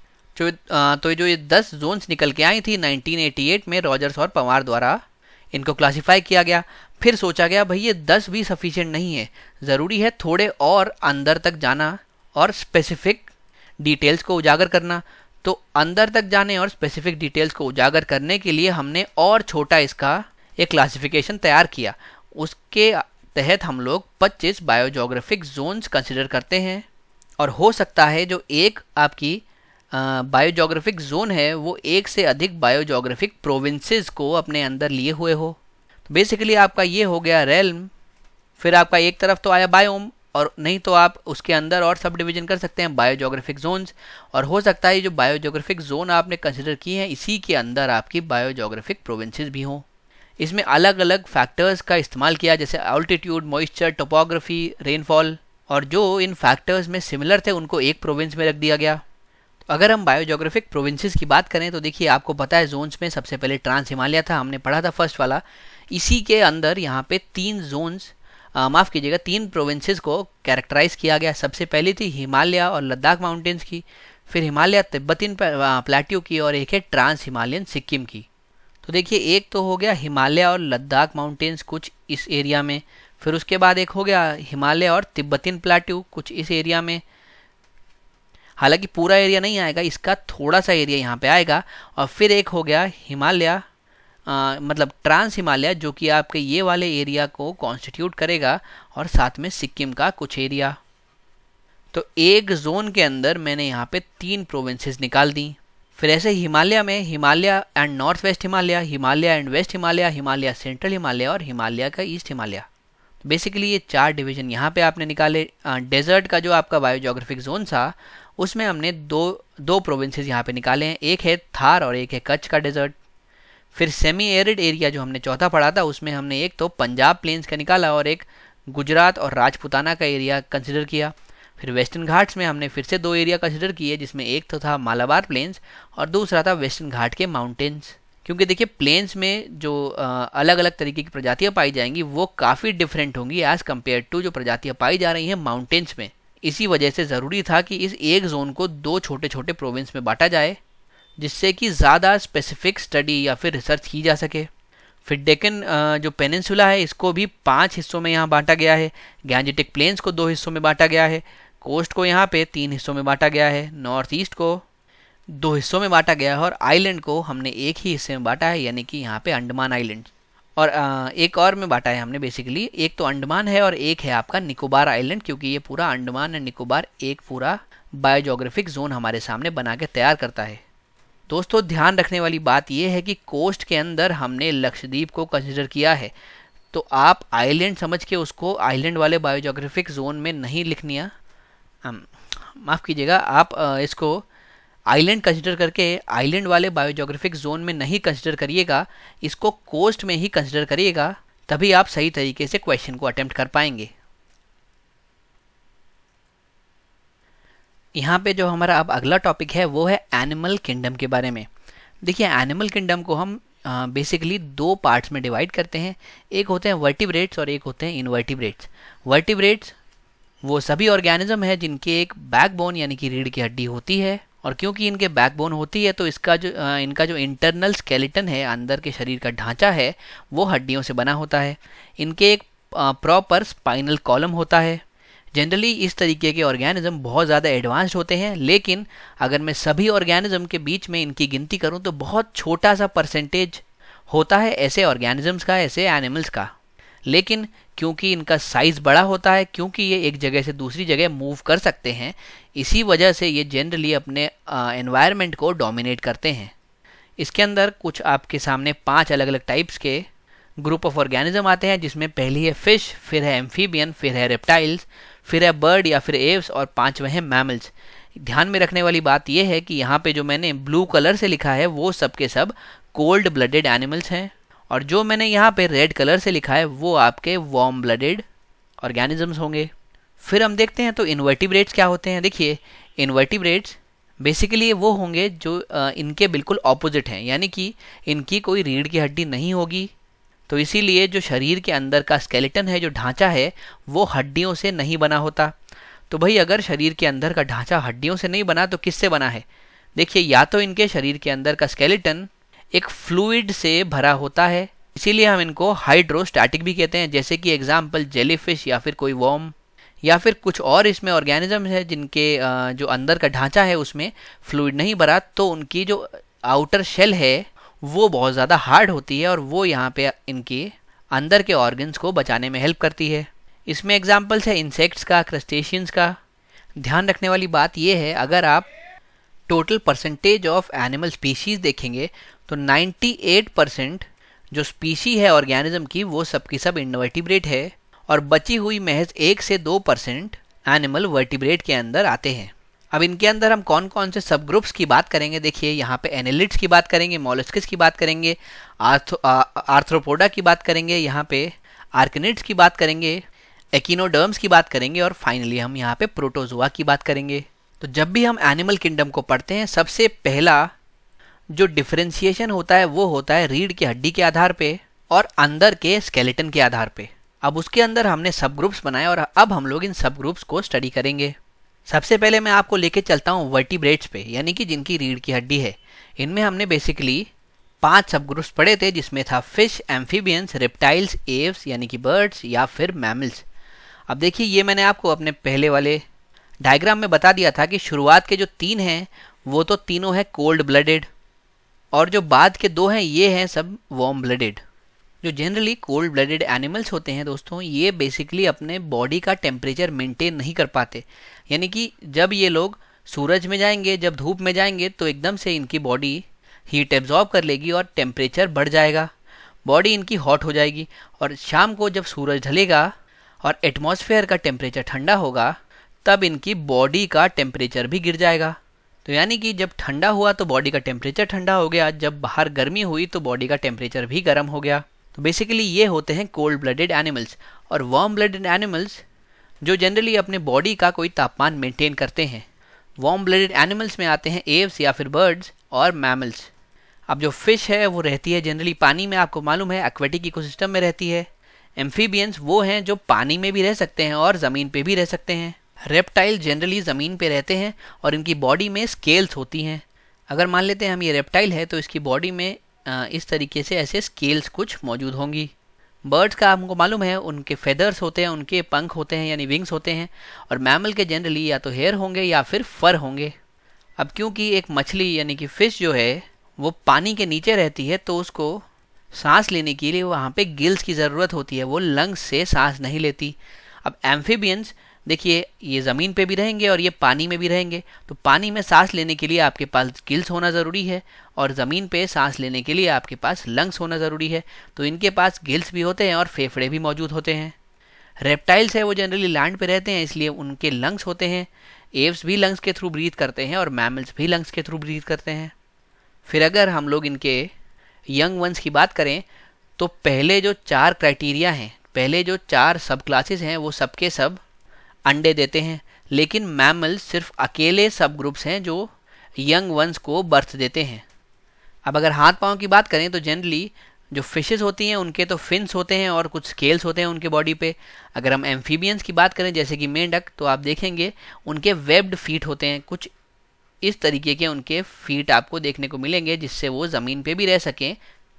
तो जो ये 10 जोन्स निकल के आई थी 1988 में रॉजर्स और पवार द्वारा, इनको क्लासिफाई किया गया। फिर सोचा गया भाई ये 10 भी सफिशिएंट नहीं है, ज़रूरी है थोड़े और अंदर तक जाना और स्पेसिफिक डिटेल्स को उजागर करना। तो अंदर तक जाने और स्पेसिफिक डिटेल्स को उजागर करने के लिए हमने और छोटा इसका एक क्लासिफिकेशन तैयार किया। उसके तहत हम लोग 25 बायोजोग्राफिक जोन्स कंसिडर करते हैं, और हो सकता है जो एक आपकी बायोजोग्राफिक जोन है वो एक से अधिक बायोजोग्राफिक प्रोविंसेस को अपने अंदर लिए हुए हो। तो बेसिकली आपका ये हो गया रेल्म। फिर आपका एक तरफ तो आया बायोम, और नहीं तो आप उसके अंदर और सब डिवीजन कर सकते हैं बायोजोग्राफिक जोन्स। और हो सकता है जो बायोजोग्राफिक जोन आपने कंसिडर किए हैं इसी के अंदर आपकी बायोजोग्राफिक प्रोविंसेस भी हों। इसमें अलग अलग फैक्टर्स का इस्तेमाल किया, जैसे ऑल्टीट्यूड, मॉइस्चर, टोपोग्राफी, रेनफॉल, और जो इन फैक्टर्स में सिमिलर थे उनको एक प्रोविंस में रख दिया गया। अगर हम बायोजोग्राफिक प्रोविंसेस की बात करें तो देखिए आपको पता है जोन्स में सबसे पहले ट्रांस हिमालय था, हमने पढ़ा था फर्स्ट वाला। इसी के अंदर यहाँ पे 3 जोन्स, माफ़ कीजिएगा 3 प्रोविंसेस को कैरेक्टराइज किया गया। सबसे पहली थी हिमालय और लद्दाख माउंटेन्स की, फिर हिमालय तिब्बतिन प्लेट्यू की, और एक है ट्रांस हिमालयन सिक्किम की। तो देखिए एक तो हो गया हिमालय और लद्दाख माउंटेन्स कुछ इस एरिया में, फिर उसके बाद एक हो गया हिमालय और तिब्बतिन प्लेट्यू कुछ इस एरिया में। हालांकि पूरा एरिया नहीं आएगा, इसका थोड़ा सा एरिया यहाँ पे आएगा। और फिर एक हो गया हिमालय मतलब ट्रांस हिमालय, जो कि आपके ये वाले एरिया को कॉन्स्टिट्यूट करेगा, और साथ में सिक्किम का कुछ एरिया। तो एक जोन के अंदर मैंने यहाँ पे 3 प्रोविंसेस निकाल दी। फिर ऐसे हिमालय में Himalaya and north west Himalaya, Himalaya and west Himalaya, Himalaya central Himalaya और हिमालय का ईस्ट हिमालय। बेसिकली ये 4 डिवीजन यहाँ पे आपने निकाले। डेजर्ट का जो आपका बायोजोग्राफिक जोन था उसमें हमने दो प्रोविंसेस यहाँ पे निकाले हैं, एक है थार और एक है कच्छ का डेजर्ट। फिर सेमी एरिड एरिया जो हमने चौथा पढ़ा था उसमें हमने एक तो पंजाब प्लेन्स का निकाला और एक गुजरात और राजपुताना का एरिया कंसिडर किया। फिर वेस्टर्न घाट्स में हमने फिर से 2 एरिया कंसिडर किए, जिसमें एक तो था मालाबार प्लेन्स और दूसरा था वेस्टर्न घाट के माउंटेन्स। क्योंकि देखिए प्लेन्स में जो अलग अलग तरीके की प्रजातियाँ पाई जाएंगी वो काफ़ी डिफरेंट होंगी एज़ कम्पेयर टू जो प्रजातियाँ पाई जा रही हैं माउंटेन्स में। इसी वजह से ज़रूरी था कि इस एक जोन को 2 छोटे छोटे प्रोविंस में बांटा जाए, जिससे कि ज़्यादा स्पेसिफिक स्टडी या फिर रिसर्च की जा सके। फिर डेक्कन जो पेनिनसुला है इसको भी 5 हिस्सों में यहाँ बांटा गया है, गैंजेटिक प्लेन्स को 2 हिस्सों में बांटा गया है, कोस्ट को यहाँ पे 3 हिस्सों में बांटा गया है, नॉर्थ ईस्ट को 2 हिस्सों में बांटा गया है, और आइलैंड को हमने एक ही हिस्से में बांटा है, यानी कि यहाँ पे अंडमान आइलैंड। और एक और में बांटा है हमने बेसिकली, एक तो अंडमान है और एक है आपका निकोबार आइलैंड, क्योंकि ये पूरा अंडमान एंड निकोबार एक पूरा बायोजोग्राफिक जोन हमारे सामने बना के तैयार करता है। दोस्तों ध्यान रखने वाली बात यह है कि कोस्ट के अंदर हमने लक्षद्वीप को कंसिडर किया है, तो आप आइलैंड समझ के उसको आइलैंड वाले बायोजोग्राफिक जोन में नहीं लिखनिया, माफ़ कीजिएगा, आप इसको आइलैंड कंसिडर करके आइलैंड वाले बायोजोग्राफिक जोन में नहीं कंसिडर करिएगा, इसको कोस्ट में ही कंसिडर करिएगा, तभी आप सही तरीके से क्वेश्चन को अटेम्प्ट कर पाएंगे। यहाँ पे जो हमारा अब अगला टॉपिक है वो है एनिमल किंगडम के बारे में। देखिए एनिमल किंगडम को हम बेसिकली 2 पार्ट्स में डिवाइड करते हैं, एक होते हैं वर्टिब्रेट्स और एक होते हैं इनवर्टिब्रेट्स। वर्टिब्रेट्स वो सभी ऑर्गेनिज्म है जिनके एक बैकबोन यानी कि रीढ़ की हड्डी होती है, और क्योंकि इनके बैकबोन होती है तो इनका जो इंटरनल स्केलेटन है, अंदर के शरीर का ढांचा है, वो हड्डियों से बना होता है। इनके एक प्रॉपर स्पाइनल कॉलम होता है। जनरली इस तरीके के ऑर्गेनिज्म बहुत ज़्यादा एडवांस्ड होते हैं, लेकिन अगर मैं सभी ऑर्गेनिज्म के बीच में इनकी गिनती करूं तो बहुत छोटा सा परसेंटेज होता है ऐसे ऑर्गेनिजम्स का, ऐसे एनिमल्स का। लेकिन क्योंकि इनका साइज़ बड़ा होता है, क्योंकि ये एक जगह से दूसरी जगह मूव कर सकते हैं, इसी वजह से ये जनरली अपने एनवायरनमेंट को डोमिनेट करते हैं। इसके अंदर कुछ आपके सामने 5 अलग अलग टाइप्स के ग्रुप ऑफ ऑर्गेनिज्म आते हैं, जिसमें पहली है फिश, फिर है एम्फीबियन, फिर है रेप्टाइल्स, फिर है बर्ड या फिर एव्स, और 5वें हैं मैमल्स। ध्यान में रखने वाली बात यह है कि यहाँ पे जो मैंने ब्लू कलर से लिखा है वो सब के सब कोल्ड ब्लडेड एनिमल्स हैं, और जो मैंने यहाँ पे रेड कलर से लिखा है वो आपके वार्म ब्लडेड ऑर्गेनिजम्स होंगे। फिर हम देखते हैं तो इनवर्टिब्रेट्स क्या होते हैं। देखिए इनवर्टिब्रेट्स बेसिकली वो होंगे जो इनके बिल्कुल ऑपोजिट हैं, यानी कि इनकी कोई रीढ़ की हड्डी नहीं होगी, तो इसीलिए जो शरीर के अंदर का स्केलेटन है, जो ढांचा है, वो हड्डियों से नहीं बना होता। तो भाई अगर शरीर के अंदर का ढांचा हड्डियों से नहीं बना तो किससे बना है? देखिए या तो इनके शरीर के अंदर का स्केलेटन एक फ्लूइड से भरा होता है, इसीलिए हम इनको हाइड्रोस्टैटिक भी कहते हैं, जैसे कि एग्जाम्पल जेलीफिश या फिर कोई वर्म, या फिर कुछ और इसमें ऑर्गेनिज्म है जिनके जो अंदर का ढांचा है उसमें फ्लूइड नहीं भरा, तो उनकी जो आउटर शेल है वो बहुत ज़्यादा हार्ड होती है, और वो यहाँ पे इनके अंदर के ऑर्गन्स को बचाने में हेल्प करती है। इसमें एग्जाम्पल्स है इंसेक्ट्स का, क्रस्टेशियंस का। ध्यान रखने वाली बात यह है, अगर आप total percentage of animal species देखेंगे तो 98% जो स्पीशी है ऑर्गेनिज्म की वो सबकी सब इनवर्टिब्रेट है, और बची हुई महज 1 से 2% एनिमल वर्टिब्रेट के अंदर आते हैं। अब इनके अंदर हम कौन कौन से सब ग्रुप्स की बात करेंगे, देखिए यहाँ पे एनेलिड्स की बात करेंगे, मोलस्किस की बात करेंगे, आर्थ्रोपोडा की बात करेंगे, यहाँ पे आर्कनिड्स की बात करेंगे, एकिनोडर्म्स की बात करेंगे, और फाइनली हम यहाँ पे प्रोटोजोआ की बात करेंगे। तो जब भी हम एनिमल किंगडम को पढ़ते हैं, सबसे पहला जो डिफरेंशिएशन होता है वो होता है रीढ़ की हड्डी के आधार पे और अंदर के स्केलेटन के आधार पे। अब उसके अंदर हमने सब ग्रुप्स बनाए और अब हम लोग इन सब ग्रुप्स को स्टडी करेंगे। सबसे पहले मैं आपको लेके चलता हूँ वर्टिब्रेट्स पे, यानी कि जिनकी रीढ़ की हड्डी है। इनमें हमने बेसिकली 5 सब ग्रुप्स पढ़े थे, जिसमें था फिश, एम्फीबियंस, रेप्टाइल्स, एव्स यानी कि बर्ड्स या फिर मैमल्स। अब देखिए, ये मैंने आपको अपने पहले वाले डायग्राम में बता दिया था कि शुरुआत के जो 3 हैं वो तो तीनों हैं कोल्ड ब्लडेड, और जो बाद के 2 हैं ये हैं सब वार्म ब्लडेड। जो जनरली कोल्ड ब्लडेड एनिमल्स होते हैं दोस्तों, ये बेसिकली अपने बॉडी का टेम्परेचर मेंटेन नहीं कर पाते, यानी कि जब ये लोग सूरज में जाएंगे, जब धूप में जाएंगे, तो एकदम से इनकी बॉडी हीट एब्जॉर्ब कर लेगी और टेम्परेचर बढ़ जाएगा, बॉडी इनकी हॉट हो जाएगी। और शाम को जब सूरज ढलेगा और एटमॉस्फेयर का टेम्परेचर ठंडा होगा, तब इनकी बॉडी का टेम्परेचर भी गिर जाएगा। तो यानी कि जब ठंडा हुआ तो बॉडी का टेम्परेचर ठंडा हो गया, जब बाहर गर्मी हुई तो बॉडी का टेम्परेचर भी गर्म हो गया। तो बेसिकली ये होते हैं कोल्ड ब्लडेड एनिमल्स। और वार्म ब्लडेड एनिमल्स जो जनरली अपने बॉडी का कोई तापमान मेंटेन करते हैं। वार्म ब्लडेड एनिमल्स में आते हैं एव्स या फिर बर्ड्स और मैमल्स। अब जो फिश है वो रहती है जनरली पानी में, आपको मालूम है एक्वेटिक इकोसिस्टम में रहती है। एम्फीबियंस वो हैं जो पानी में भी रह सकते हैं और ज़मीन पे भी रह सकते हैं। रेप्टाइल जनरली ज़मीन पे रहते हैं और इनकी बॉडी में स्केल्स होती हैं। अगर मान लेते हैं हम ये रेप्टाइल है तो इसकी बॉडी में इस तरीके से ऐसे स्केल्स कुछ मौजूद होंगी। बर्ड्स का हमको मालूम है उनके फेदर्स होते हैं, उनके पंख होते हैं यानी विंग्स होते हैं। और मैमल के जनरली या तो हेयर होंगे या फिर फर होंगे। अब क्योंकि एक मछली यानी कि फिश जो है वो पानी के नीचे रहती है, तो उसको सांस लेने के लिए वहाँ पे गिल्स की ज़रूरत होती है, वो लंग्स से सांस नहीं लेती। अब एम्फीबियंस देखिए, ये ज़मीन पे भी रहेंगे और ये पानी में भी रहेंगे, तो पानी में सांस लेने के लिए आपके पास गिल्स होना ज़रूरी है और ज़मीन पे सांस लेने के लिए आपके पास लंग्स होना ज़रूरी है। तो इनके पास गिल्स भी होते हैं और फेफड़े भी मौजूद होते हैं। रेप्टाइल्स है वो जनरली लैंड पे रहते हैं, इसलिए उनके लंग्स होते हैं। एव्स भी लंग्स के थ्रू ब्रीथ करते हैं और मैमल्स भी लंग्स के थ्रू ब्रीथ करते हैं। फिर अगर हम लोग इनके यंग वंस की बात करें तो पहले जो 4 क्राइटेरिया हैं, पहले जो 4 सब क्लासेस हैं वो सबके सब अंडे देते हैं, लेकिन मैमल्स सिर्फ अकेले सब ग्रुप्स हैं जो यंग वंस को बर्थ देते हैं। अब अगर हाथ पाँव की बात करें तो जनरली जो फिशेस होती हैं उनके तो फिन्स होते हैं और कुछ स्केल्स होते हैं उनके बॉडी पे। अगर हम एम्फीबियंस की बात करें जैसे कि मेंढक, तो आप देखेंगे उनके वेब्ड फीट होते हैं। कुछ इस तरीके के उनके फीट आपको देखने को मिलेंगे जिससे वो ज़मीन पे भी रह सकें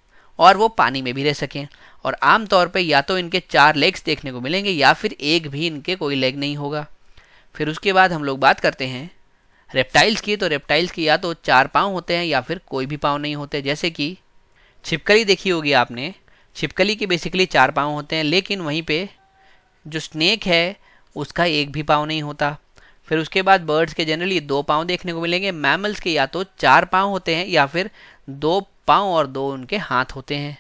और वो पानी में भी रह सकें। और आमतौर पे या तो इनके 4 लेग्स देखने को मिलेंगे या फिर एक भी इनके कोई लेग नहीं होगा। फिर उसके बाद हम लोग बात करते हैं रेप्टाइल्स की, तो रेप्टाइल्स की या तो 4 पाँव होते हैं या फिर कोई भी पाँव नहीं होते। जैसे कि छिपकली देखी होगी आपने, छिपकली के बेसिकली 4 पाँव होते हैं, लेकिन वहीं पे जो स्नेक है उसका एक भी पाँव नहीं होता। फिर उसके बाद बर्ड्स के जनरली 2 पाँव देखने को मिलेंगे। मैमल्स के या तो 4 पाँव होते हैं या फिर 2 पाँव और 2 उनके हाथ होते हैं।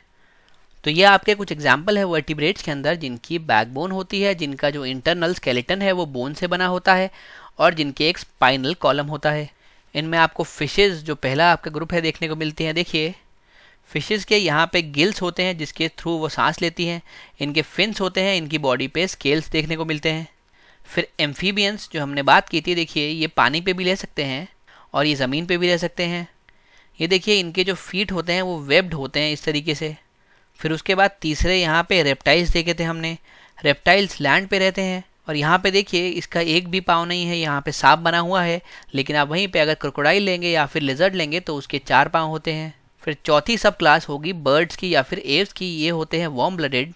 तो ये आपके कुछ एग्जाम्पल है वर्टिब्रेट्स के अंदर जिनकी बैकबोन होती है, जिनका जो इंटरनल स्केलेटन है वो बोन से बना होता है और जिनके एक स्पाइनल कॉलम होता है। इनमें आपको फिशेस जो पहला आपका ग्रुप है देखने को मिलती हैं। देखिए फिशेस के यहाँ पे गिल्स होते हैं जिसके थ्रू वो सांस लेती हैं। इनके फिन्स होते हैं, इनकी बॉडी पे स्केल्स देखने को मिलते हैं। फिर एम्फीबियंस जो हमने बात की थी, देखिए ये पानी पे भी रह सकते हैं और ये ज़मीन पे भी रह सकते हैं। ये देखिए इनके जो फीट होते हैं वो वेब्ड होते हैं इस तरीके से। फिर उसके बाद तीसरे यहाँ पे रेप्टाइल्स देखे थे हमने। रेप्टाइल्स लैंड पे रहते हैं और यहाँ पे देखिए इसका एक भी पाँव नहीं है, यहाँ पे सांप बना हुआ है, लेकिन आप वहीं पे अगर क्रोकोडाइल लेंगे या फिर लिजर्ड लेंगे तो उसके 4 पाँव होते हैं। फिर चौथी सब क्लास होगी बर्ड्स की या फिर एव्स की, ये होते हैं वार्म ब्लडेड।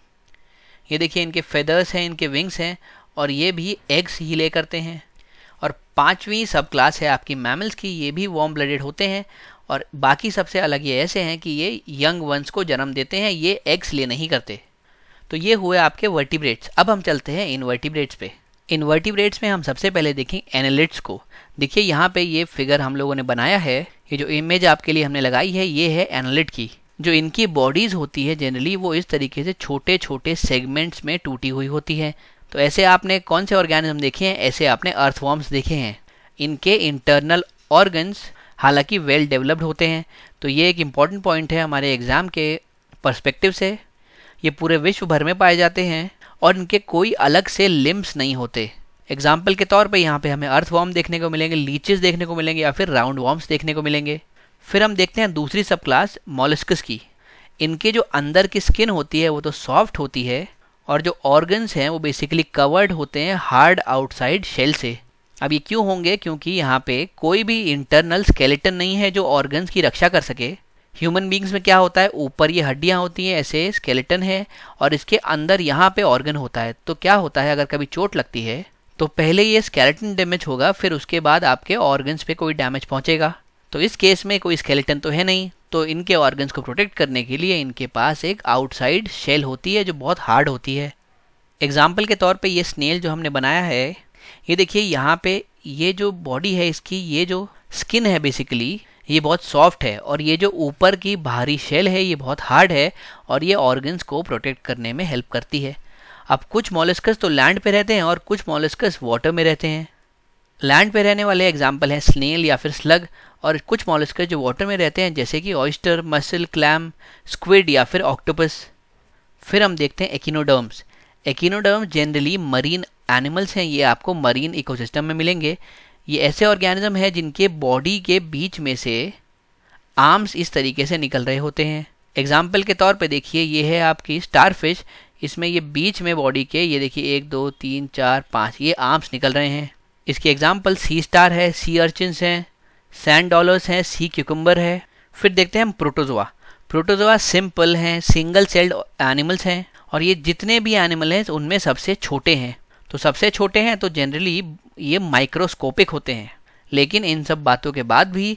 ये देखिए इनके फेदर्स हैं, इनके विंग्स हैं और ये भी एग्स ही ले करते हैं। और 5वीं सब क्लास है आपकी मैमल्स की, ये भी वार्म ब्लडेड होते हैं और बाकी सबसे अलग ये ऐसे हैं कि ये यंग वंस को जन्म देते हैं, ये एग्स ले नहीं करते। तो ये हुए आपके वर्टिब्रेट्स। अब हम चलते हैं इनवर्टिब्रेट्स पे। इनवर्टिब्रेट्स में हम सबसे पहले देखें एनालिट्स को। देखिए यहाँ पे ये फिगर हम लोगों ने बनाया है, ये जो इमेज आपके लिए हमने लगाई है ये है एनालिट की। जो इनकी बॉडीज़ होती है जनरली वो इस तरीके से छोटे छोटे सेगमेंट्स में टूटी हुई होती है। तो ऐसे आपने कौन से ऑर्गेनिज्म देखे हैं? ऐसे आपने अर्थवॉर्म्स देखे हैं। इनके इंटरनल ऑर्गन्स हालांकि वेल डेवलप्ड होते हैं। तो ये एक इम्पॉर्टेंट पॉइंट है हमारे एग्ज़ाम के पर्सपेक्टिव से। ये पूरे विश्व भर में पाए जाते हैं और इनके कोई अलग से लिम्ब्स नहीं होते। एग्जाम्पल के तौर पे यहाँ पे हमें अर्थवॉर्म देखने को मिलेंगे, लीचेस देखने को मिलेंगे या फिर राउंड वॉर्म्स देखने को मिलेंगे। फिर हम देखते हैं दूसरी सब क्लास मॉलस्कस की। इनके जो अंदर की स्किन होती है वो तो सॉफ्ट होती है और जो ऑर्गन्स हैं वो बेसिकली कवर्ड होते हैं हार्ड आउटसाइड शेल से। अब ये क्यों होंगे? क्योंकि यहाँ पे कोई भी इंटरनल स्केलेटन नहीं है जो ऑर्गन्स की रक्षा कर सके। ह्यूमन बींग्स में क्या होता है, ऊपर ये हड्डियाँ होती हैं, ऐसे स्केलेटन है और इसके अंदर यहाँ पे ऑर्गन होता है। तो क्या होता है, अगर कभी चोट लगती है तो पहले ये स्केलेटन डैमेज होगा, फिर उसके बाद आपके ऑर्गन्स पे कोई डैमेज पहुंचेगा। तो इस केस में कोई स्केलेटन तो है नहीं, तो इनके ऑर्गन्स को प्रोटेक्ट करने के लिए इनके पास एक आउटसाइड शेल होती है जो बहुत हार्ड होती है। एग्जाम्पल के तौर पे ये स्नेल जो हमने बनाया है, ये देखिए यहाँ पे ये जो बॉडी है इसकी, ये जो स्किन है बेसिकली ये बहुत सॉफ्ट है और ये जो ऊपर की बाहरी शेल है ये बहुत हार्ड है और ये ऑर्गन्स को प्रोटेक्ट करने में हेल्प करती है। अब कुछ मॉलस्कस तो लैंड पे रहते हैं और कुछ मॉलस्कस वाटर में रहते हैं। लैंड पे रहने वाले एग्जाम्पल हैं स्नेल या फिर स्लग, और कुछ मॉलस्कस जो वाटर में रहते हैं जैसे कि ऑयस्टर, मसल, क्लैम, स्क्विड या फिर ऑक्टोपस। फिर हम देखते हैं echinoderms. Echinoderm generally marine animals हैं, ये आपको मरीन इकोसिस्टम में मिलेंगे। ये ऐसे ऑर्गेनिज्म है जिनके बॉडी के बीच में से आर्म्स इस तरीके से निकल रहे होते हैं। एग्जाम्पल के तौर पे देखिए ये है आपकी स्टारफिश, इसमें ये बीच में बॉडी के ये देखिए 1 2 3 4 5 ये आर्म्स निकल रहे हैं। इसके एग्जाम्पल सी स्टार है, सी अर्चिन्स हैं, सैंड डॉलर्स हैं, सी क्यूकम्बर है। फिर देखते हैं हम प्रोटोजोआ। प्रोटोजोआ सिंपल हैं, सिंगल सेल्ड एनिमल्स हैं और ये जितने भी एनिमल हैं उनमें सबसे छोटे हैं। तो सबसे छोटे हैं तो जनरली ये माइक्रोस्कोपिक होते हैं। लेकिन इन सब बातों के बाद भी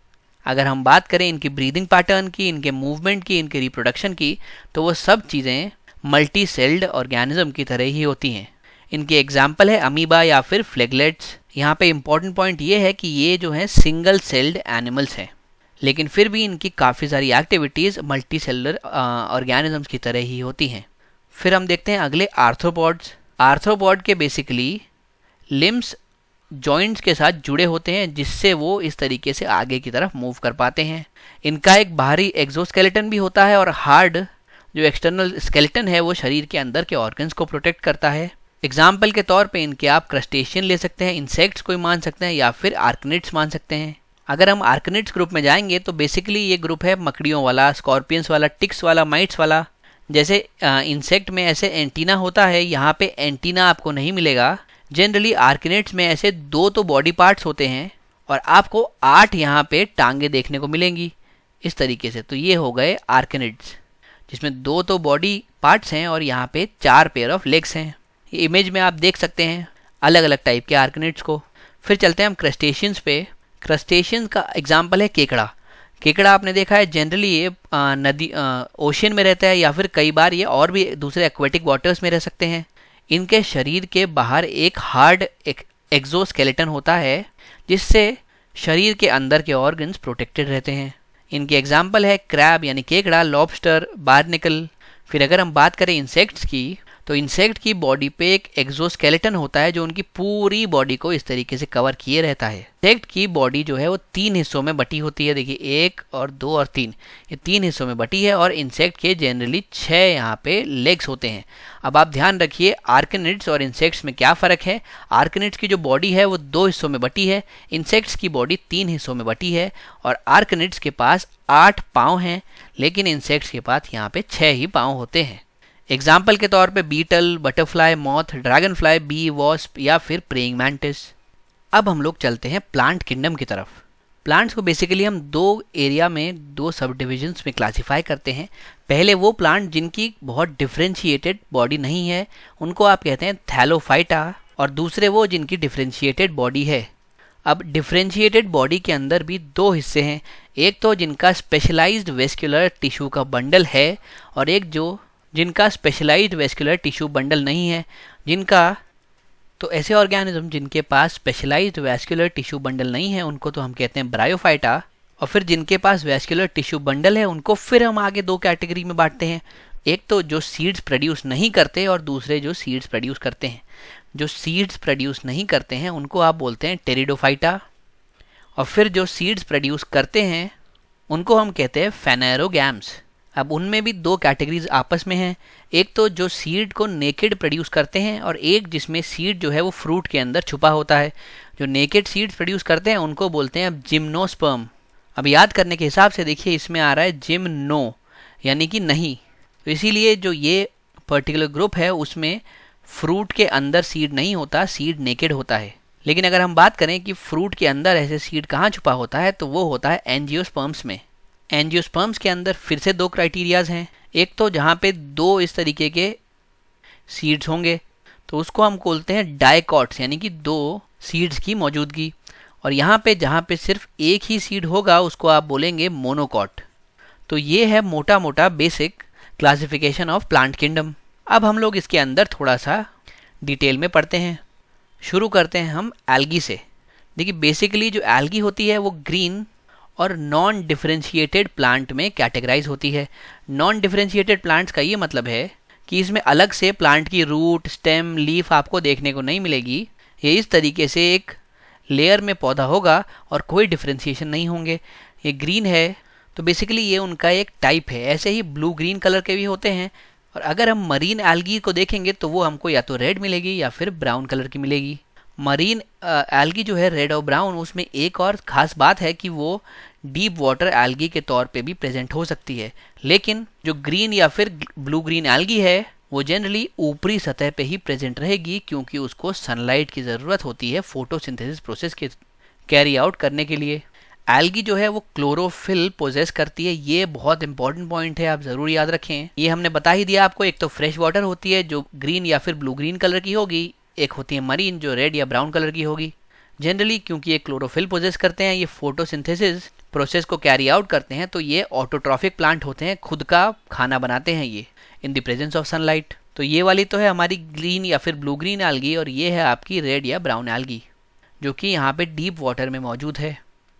अगर हम बात करें इनकी ब्रीदिंग पैटर्न की, इनके मूवमेंट की, इनके रिप्रोडक्शन की, तो वो सब चीज़ें मल्टी सेल्ड ऑर्गेनिज्म की तरह ही होती हैं। इनके एग्जाम्पल है अमीबा या फिर फ्लैगलेट्स। यहाँ पे इम्पॉर्टेंट पॉइंट ये है कि ये जो है सिंगल सेल्ड एनिमल्स हैं, लेकिन फिर भी इनकी काफ़ी सारी एक्टिविटीज़ मल्टी सेलुलर ऑर्गेनिजम्स की तरह ही होती हैं। फिर हम देखते हैं अगले आर्थ्रोपॉड्स। आर्थ्रोपॉड के बेसिकली लिम्स जॉइंट्स के साथ जुड़े होते हैं जिससे वो इस तरीके से आगे की तरफ मूव कर पाते हैं। इनका एक बाहरी एक्सोस्केलेटन भी होता है और हार्ड जो एक्सटर्नल स्केलेटन है वो शरीर के अंदर के ऑर्गन्स को प्रोटेक्ट करता है। एग्जाम्पल के तौर पे इनके आप क्रस्टेशियन ले सकते हैं, इंसेक्ट्स कोई मान सकते हैं या फिर आर्कनिड्स मान सकते हैं। अगर हम आर्कनिड्स ग्रुप में जाएंगे तो बेसिकली ये ग्रुप है मकड़ियों वाला, स्कॉर्पियंस वाला, टिक्स वाला, माइट्स वाला। जैसे इंसेक्ट में ऐसे एंटीना होता है, यहाँ पे एंटीना आपको नहीं मिलेगा। जनरली आर्कनिड्स में ऐसे 2 तो बॉडी पार्ट्स होते हैं और आपको 8 यहाँ पे टांगे देखने को मिलेंगी इस तरीके से। तो ये हो गए आर्कनिड्स जिसमें 2 तो बॉडी पार्ट्स हैं और यहाँ पे 4 पेयर ऑफ लेग्स हैं। ये इमेज में आप देख सकते हैं अलग अलग टाइप के आर्कनिड्स को। फिर चलते हैं हम क्रस्टेशियंस पे। क्रस्टेशियंस का एग्जाम्पल है केकड़ा। केकड़ा आपने देखा है जनरली ये नदी ओशन में रहता है या फिर कई बार ये और भी दूसरे एक्वेटिक वाटर्स में रह सकते हैं। इनके शरीर के बाहर एक हार्ड एक्सोस्केलेटन होता है जिससे शरीर के अंदर के ऑर्गन्स प्रोटेक्टेड रहते हैं। इनके एग्जाम्पल है क्रैब यानी केकड़ा, लॉबस्टर, बार्निकल। फिर अगर हम बात करें इंसेक्ट्स की तो इंसेक्ट की बॉडी पे एक एक्सोस्केलेटन होता है जो उनकी पूरी बॉडी को इस तरीके से कवर किए रहता है। इंसेक्ट की बॉडी जो है वो 3 हिस्सों में बटी होती है। देखिए 1 और 2 और 3, ये 3 हिस्सों में बटी है और इंसेक्ट के जनरली 6 यहाँ पे लेग्स होते हैं। अब आप ध्यान रखिए आर्कनिड्स और इंसेक्ट्स में क्या फ़र्क है। आर्कनिड्स की जो बॉडी है वो 2 हिस्सों में बटी है, इंसेक्ट्स की बॉडी 3 हिस्सों में बटी है और आर्कनिड्स के पास 8 पाँव हैं लेकिन इंसेक्ट्स के पास यहाँ पे 6 ही पाँव होते हैं। एग्जाम्पल के तौर पे beetle, butterfly, moth, dragonfly, bee, wasp या फिर प्रेइंग मैंटिस। अब हम लोग चलते हैं प्लांट किंगडम की तरफ। प्लांट्स को बेसिकली हम 2 एरिया में 2 सब डिविजन्स में क्लासिफाई करते हैं। पहले वो प्लांट जिनकी बहुत डिफ्रेंशिएटेड बॉडी नहीं है उनको आप कहते हैं थैलोफाइटा और दूसरे वो जिनकी डिफ्रेंशिएटेड बॉडी है। अब डिफ्रेंशिएटेड बॉडी के अंदर भी 2 हिस्से हैं, एक तो जिनका स्पेशलाइज्ड वेस्कुलर टिश्यू का बंडल है और एक जिनका स्पेशलाइज्ड वेस्कुलर टिश्यू बंडल नहीं है। तो ऐसे ऑर्गेनिज्म जिनके पास स्पेशलाइज्ड वेस्कुलर टिश्यू बंडल नहीं है उनको तो हम कहते हैं ब्रायोफाइटा और फिर जिनके पास वेस्कुलर टिश्यू बंडल है उनको फिर हम आगे 2 कैटेगरी में बांटते हैं। एक तो जो सीड्स प्रोड्यूस नहीं करते और दूसरे जो सीड्स प्रोड्यूस करते हैं। जो सीड्स प्रोड्यूस नहीं करते हैं उनको आप बोलते हैं टेरिडोफाइटा और फिर जो सीड्स प्रोड्यूस करते हैं उनको हम कहते हैं फेनेरोगैम्स। अब उनमें भी दो कैटेगरीज आपस में हैं, एक तो जो सीड को नेकेड प्रोड्यूस करते हैं और एक जिसमें सीड जो है वो फ्रूट के अंदर छुपा होता है। जो नेकेड सीड्स प्रोड्यूस करते हैं उनको बोलते हैं अब जिम्नोस्पर्म। अब याद करने के हिसाब से देखिए इसमें आ रहा है जिम्नो, यानी कि नहीं, तो इसीलिए जो ये पर्टिकुलर ग्रुप है उसमें फ्रूट के अंदर सीड नहीं होता, सीड नेकेड होता है। लेकिन अगर हम बात करें कि फ्रूट के अंदर ऐसे सीड कहाँ छुपा होता है, तो वो होता है एंजियोस्पर्म्स में। एंजियोस्पर्म्स के अंदर फिर से दो क्राइटेरियाज हैं, एक तो जहाँ पे दो इस तरीके के सीड्स होंगे तो उसको हम बोलते हैं डाइकॉट्स, यानी कि दो सीड्स की मौजूदगी, और यहाँ पे जहाँ पे सिर्फ एक ही सीड होगा उसको आप बोलेंगे मोनोकॉट। तो ये है मोटा मोटा basic classification of plant kingdom. अब हम लोग इसके अंदर थोड़ा सा डिटेल में पढ़ते हैं। शुरू करते हैं हम एल्गी से। देखिए बेसिकली जो एल्गी होती है वो ग्रीन और नॉन डिफरेंशिएटेड प्लांट में कैटेगराइज होती है। नॉन डिफरेंशिएटेड प्लांट्स का ये मतलब है कि इसमें अलग से प्लांट की रूट, स्टेम, लीफ आपको देखने को नहीं मिलेगी। ये इस तरीके से एक लेयर में पौधा होगा और कोई डिफरेंशिएशन नहीं होंगे। ये ग्रीन है तो बेसिकली ये उनका एक टाइप है। ऐसे ही ब्लू ग्रीन कलर के भी होते हैं, और अगर हम मरीन एल्गी को देखेंगे तो वो हमको या तो रेड मिलेगी या फिर ब्राउन कलर की मिलेगी। मरीन एल्गी जो है रेड और ब्राउन, उसमें एक और ख़ास बात है कि वो डीप वाटर एल्गी के तौर पे भी प्रेजेंट हो सकती है। लेकिन जो ग्रीन या फिर ब्लू ग्रीन एल्गी है वो जनरली ऊपरी सतह पे ही प्रेजेंट रहेगी, क्योंकि उसको सनलाइट की ज़रूरत होती है फोटोसिंथेसिस प्रोसेस के कैरी आउट करने के लिए। एल्गी जो है वो क्लोरोफिल पोजेस करती है। ये बहुत इंपॉर्टेंट पॉइंट है, आप ज़रूर याद रखें। ये हमने बता ही दिया आपको, एक तो फ्रेश वाटर होती है जो ग्रीन या फिर ब्लू ग्रीन कलर की होगी, एक होती है मरीन जो रेड या ब्राउन कलर की होगी। जनरली क्योंकि ये क्लोरोफिल पोजेस करते हैं, ये फोटोसिंथेसिस प्रोसेस को कैरी आउट करते हैं, तो ये ऑटोट्रॉफिक प्लांट होते हैं, खुद का खाना बनाते हैं ये in the presence of sunlight. तो ये वाली तो है हमारी ग्रीन या फिर ब्लू ग्रीन एल्गी, और ये है आपकी रेड या ब्राउन एल्गी जो कि यहाँ पे डीप वाटर में मौजूद है।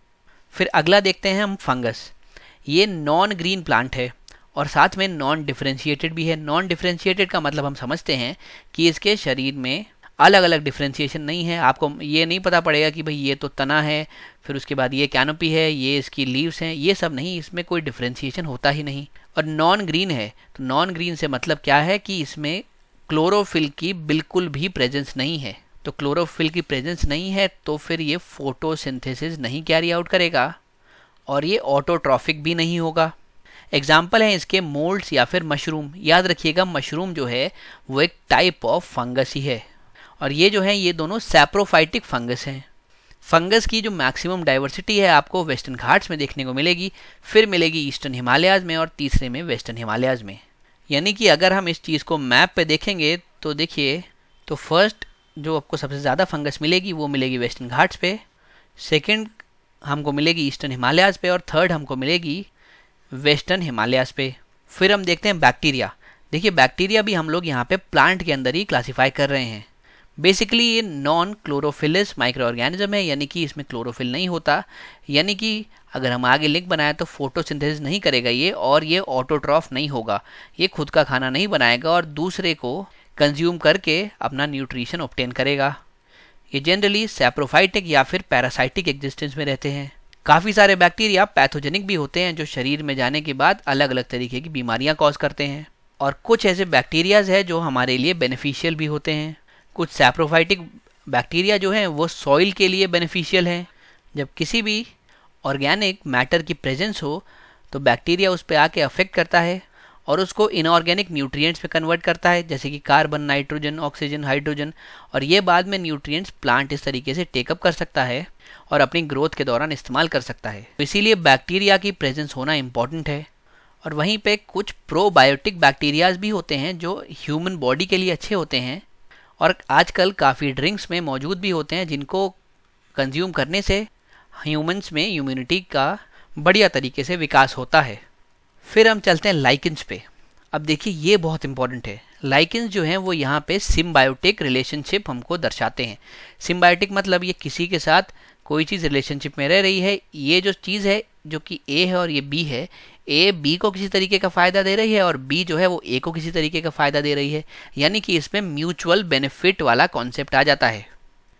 फिर अगला देखते हैं हम फंगस। ये नॉन ग्रीन प्लांट है और साथ में नॉन डिफरेंशिएटेड भी है। नॉन डिफरेंशिएटेड का मतलब हम समझते हैं कि इसके शरीर में अलग अलग डिफरेंशिएशन नहीं है। आपको ये नहीं पता पड़ेगा कि भाई ये तो तना है, फिर उसके बाद ये कैनोपी है, ये इसकी लीव्स हैं, ये सब नहीं, इसमें कोई डिफरेंशिएशन होता ही नहीं। और नॉन ग्रीन है, तो नॉन ग्रीन से मतलब क्या है कि इसमें क्लोरोफिल की बिल्कुल भी प्रेजेंस नहीं है। तो क्लोरोफिल की प्रेजेंस नहीं है तो फिर ये फोटोसिंथेसिस नहीं कैरी आउट करेगा और ये ऑटोट्रॉफिक भी नहीं होगा। एग्जाम्पल है इसके मोल्ड्स या फिर मशरूम। याद रखिएगा मशरूम जो है वो एक टाइप ऑफ फंगस ही है, और ये जो है ये दोनों सैप्रोफाइटिक फंगस हैं। फंगस की जो मैक्सिमम डाइवर्सिटी है आपको वेस्टर्न घाट्स में देखने को मिलेगी, फिर मिलेगी ईस्टर्न हिमालयाज़ में और तीसरे में वेस्टर्न हिमालयाज़ में। यानी कि अगर हम इस चीज़ को मैप पे देखेंगे तो देखिए, तो फर्स्ट जो आपको सबसे ज़्यादा फंगस मिलेगी वो मिलेगी वेस्टर्न घाट्स पे, सेकंड हमको मिलेगी ईस्टर्न हिमालयाज़ पे, और थर्ड हमको मिलेगी वेस्टर्न हिमालयाज़ पे। फिर हम देखते हैं बैक्टीरिया। देखिए बैक्टीरिया भी हम लोग यहाँ पे प्लांट के अंदर ही क्लासीफाई कर रहे हैं। बेसिकली ये नॉन क्लोरोफिलस माइक्रो ऑर्गेनिज्म है, यानी कि इसमें क्लोरोफिल नहीं होता, यानी कि अगर हम आगे लिंक बनाए तो फोटोसिंथेसिस नहीं करेगा ये, और ये ऑटोट्रॉफ नहीं होगा, ये खुद का खाना नहीं बनाएगा और दूसरे को कंज्यूम करके अपना न्यूट्रिशन ऑब्टेन करेगा। ये जनरली सैप्रोफाइटिक या फिर पैरासाइटिक एग्जिस्टेंस में रहते हैं। काफ़ी सारे बैक्टीरिया पैथोजेनिक भी होते हैं जो शरीर में जाने के बाद अलग अलग तरीके की बीमारियां कॉज करते हैं, और कुछ ऐसे बैक्टीरियाज है जो हमारे लिए बेनिफिशियल भी होते हैं। कुछ सैप्रोफाइटिक बैक्टीरिया जो हैं वो सॉइल के लिए बेनिफिशियल हैं। जब किसी भी ऑर्गेनिक मैटर की प्रेजेंस हो तो बैक्टीरिया उस पर आके अफेक्ट करता है और उसको इनऑर्गेनिक न्यूट्रिएंट्स में कन्वर्ट करता है, जैसे कि कार्बन, नाइट्रोजन, ऑक्सीजन, हाइड्रोजन, और ये बाद में न्यूट्रिएंट्स प्लांट इस तरीके से टेकअप कर सकता है और अपनी ग्रोथ के दौरान इस्तेमाल कर सकता है। तो इसीलिए बैक्टीरिया की प्रेजेंस होना इम्पॉर्टेंट है। और वहीं पे कुछ प्रोबायोटिक बैक्टीरियाज भी होते हैं जो ह्यूमन बॉडी के लिए अच्छे होते हैं, और आजकल काफ़ी ड्रिंक्स में मौजूद भी होते हैं जिनको कंज्यूम करने से ह्यूमंस में इम्यूनिटी का बढ़िया तरीके से विकास होता है। फिर हम चलते हैं लाइकेंस पे। अब देखिए ये बहुत इंपॉर्टेंट है। लाइकेंस जो हैं वो यहाँ पे सिम्बायोटिक रिलेशनशिप हमको दर्शाते हैं। सिम्बायोटिक मतलब ये किसी के साथ कोई चीज़ रिलेशनशिप में रह रही है। ये जो चीज़ है जो कि ए है और ये बी है, ए बी को किसी तरीके का फ़ायदा दे रही है और बी जो है वो ए को किसी तरीके का फ़ायदा दे रही है, यानी कि इसमें म्यूचुअल बेनिफिट वाला कॉन्सेप्ट आ जाता है।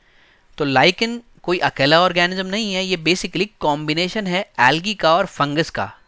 तो लाइकेन कोई अकेला ऑर्गेनिज्म नहीं है, ये बेसिकली कॉम्बिनेशन है एल्गी का और फंगस का।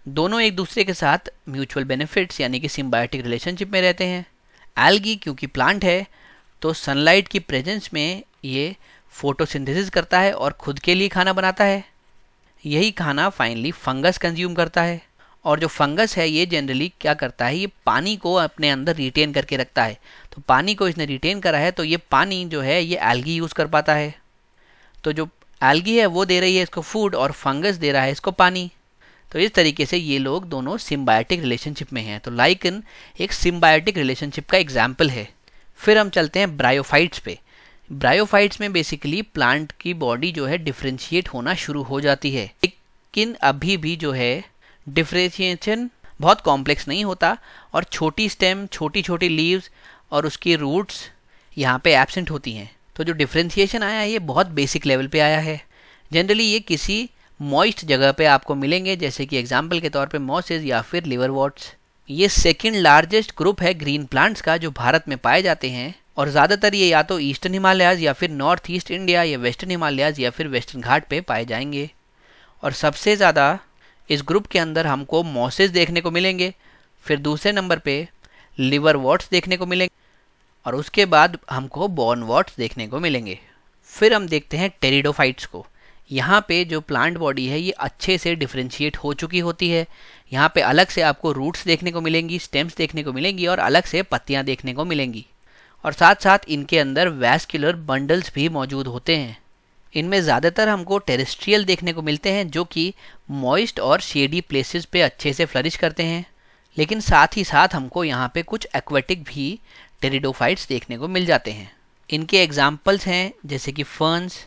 दोनों एक दूसरे के साथ म्यूचुअल बेनिफिट्स यानी कि सिम्बायोटिक रिलेशनशिप में रहते हैं। एल्गी क्योंकि प्लांट है तो सनलाइट की प्रेजेंस में ये फोटोसिंथेसिस करता है और खुद के लिए खाना बनाता है। यही खाना फाइनली फंगस कंज्यूम करता है, और जो फंगस है ये जनरली क्या करता है, ये पानी को अपने अंदर रिटेन करके रखता है। तो पानी को इसने रिटेन करा है तो ये पानी जो है ये एल्गी यूज़ कर पाता है। तो जो एल्गी है वो दे रही है इसको फूड और फंगस दे रहा है इसको पानी। तो इस तरीके से ये लोग दोनों सिम्बायोटिक रिलेशनशिप में हैं। तो लाइकन एक सिम्बायोटिक रिलेशनशिप का एग्जाम्पल है। फिर हम चलते हैं ब्रायोफाइट्स पे। ब्रायोफाइट्स में बेसिकली प्लांट की बॉडी जो है डिफ्रेंशिएट होना शुरू हो जाती है, लेकिन अभी भी जो है डिफ्रेंशिएशन बहुत कॉम्प्लेक्स नहीं होता और छोटी स्टेम, छोटी छोटी लीव्स और उसकी रूट्स यहाँ पे एब्सेंट होती हैं। तो जो डिफ्रेंशिएशन आया है ये बहुत बेसिक लेवल पे आया है। जनरली ये किसी मॉइस्ट जगह पे आपको मिलेंगे, जैसे कि एग्जाम्पल के तौर पे मॉसेस या फिर लिवरवॉर्ट्स। ये सेकंड लार्जेस्ट ग्रुप है ग्रीन प्लांट्स का जो भारत में पाए जाते हैं, और ज़्यादातर ये या तो ईस्टर्न हिमालयाज या फिर नॉर्थ ईस्ट इंडिया या वेस्टर्न हिमालयाज या फिर वेस्टर्न घाट पे पाए जाएंगे। और सबसे ज़्यादा इस ग्रुप के अंदर हमको मॉसेस देखने को मिलेंगे, फिर दूसरे नंबर पे लिवरवॉर्ट्स देखने को मिलेंगे और उसके बाद हमको बॉर्नवॉर्ट्स देखने को मिलेंगे। फिर हम देखते हैं टेरिडोफाइट्स को। यहाँ पे जो प्लांट बॉडी है ये अच्छे से डिफ्रेंशिएट हो चुकी होती है। यहाँ पे अलग से आपको रूट्स देखने को मिलेंगी, स्टेम्स देखने को मिलेंगी और अलग से पत्तियाँ देखने को मिलेंगी, और साथ साथ इनके अंदर वैस्कुलर बंडल्स भी मौजूद होते हैं। इनमें ज़्यादातर हमको टेरेस्ट्रियल देखने को मिलते हैं जो कि मॉइस्ट और शेडी प्लेसेस पे अच्छे से फ्लरिश करते हैं, लेकिन साथ ही साथ हमको यहाँ पे कुछ एक्वेटिक भी टेरिडोफाइट्स देखने को मिल जाते हैं। इनके एग्जाम्पल्स हैं जैसे कि फर्न्स,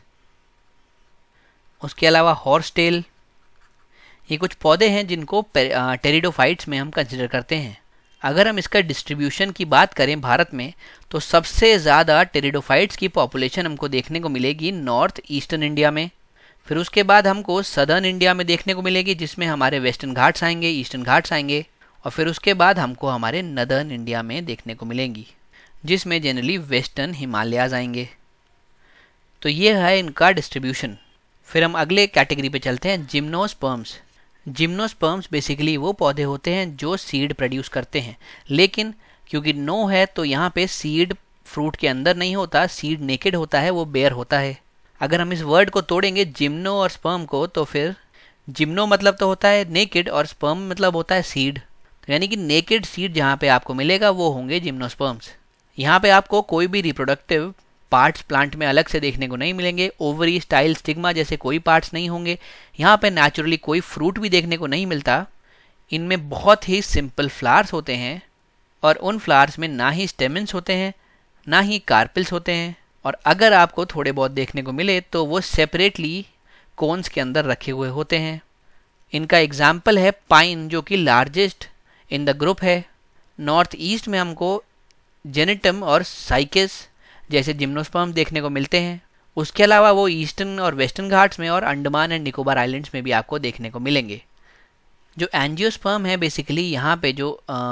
उसके अलावा हॉर्सटेल। ये कुछ पौधे हैं जिनको टेरिडोफाइट्स में हम कंसिडर करते हैं। अगर हम इसका डिस्ट्रीब्यूशन की बात करें भारत में, तो सबसे ज़्यादा टेरिडोफाइट्स की पॉपुलेशन हमको देखने को मिलेगी नॉर्थ ईस्टर्न इंडिया में। फिर उसके बाद हमको सदर्न इंडिया में देखने को मिलेगी जिसमें हमारे वेस्टर्न घाट्स आएंगे, ईस्टर्न घाट्स आएंगे, और फिर उसके बाद हमको हमारे नदर्न इंडिया में देखने को मिलेंगी जिसमें जनरली वेस्टर्न हिमालयाज आएंगे। तो ये है इनका डिस्ट्रीब्यूशन। फिर हम अगले कैटेगरी पे चलते हैं, जिम्नोस्पर्म्स। जिम्नोस्पर्म्स बेसिकली वो पौधे होते हैं जो सीड प्रोड्यूस करते हैं, लेकिन क्योंकि नो है तो यहाँ पे सीड फ्रूट के अंदर नहीं होता, सीड नेकेड होता है, वो बेयर होता है। अगर हम इस वर्ड को तोड़ेंगे जिम्नो और स्पर्म को, तो फिर जिम्नो मतलब तो होता है नेकेड और स्पर्म मतलब होता है सीड। तो यानी कि नेकेड सीड जहाँ पे आपको मिलेगा वो होंगे जिम्नोस्पर्म्स। यहाँ पे आपको कोई भी रिप्रोडक्टिव पार्ट्स प्लांट में अलग से देखने को नहीं मिलेंगे। ओवरी, स्टाइल, स्टिग्मा जैसे कोई पार्ट्स नहीं होंगे। यहाँ पे नेचुरली कोई फ्रूट भी देखने को नहीं मिलता। इनमें बहुत ही सिंपल फ्लावर्स होते हैं और उन फ्लावर्स में ना ही स्टेमेंस होते हैं ना ही कार्पेल्स होते हैं, और अगर आपको थोड़े बहुत देखने को मिले तो वो सेपरेटली कोन्स के अंदर रखे हुए होते हैं। इनका एग्जाम्पल है पाइन जो कि लार्जेस्ट इन द ग्रुप है। नॉर्थ ईस्ट में हमको जेनेटम और साइकेस जैसे जिम्नोस्पर्म देखने को मिलते हैं। उसके अलावा वो ईस्टर्न और वेस्टर्न घाट्स में और अंडमान एंड निकोबार आइलैंड्स में भी आपको देखने को मिलेंगे। जो एंजियोस्पर्म है बेसिकली यहाँ पे जो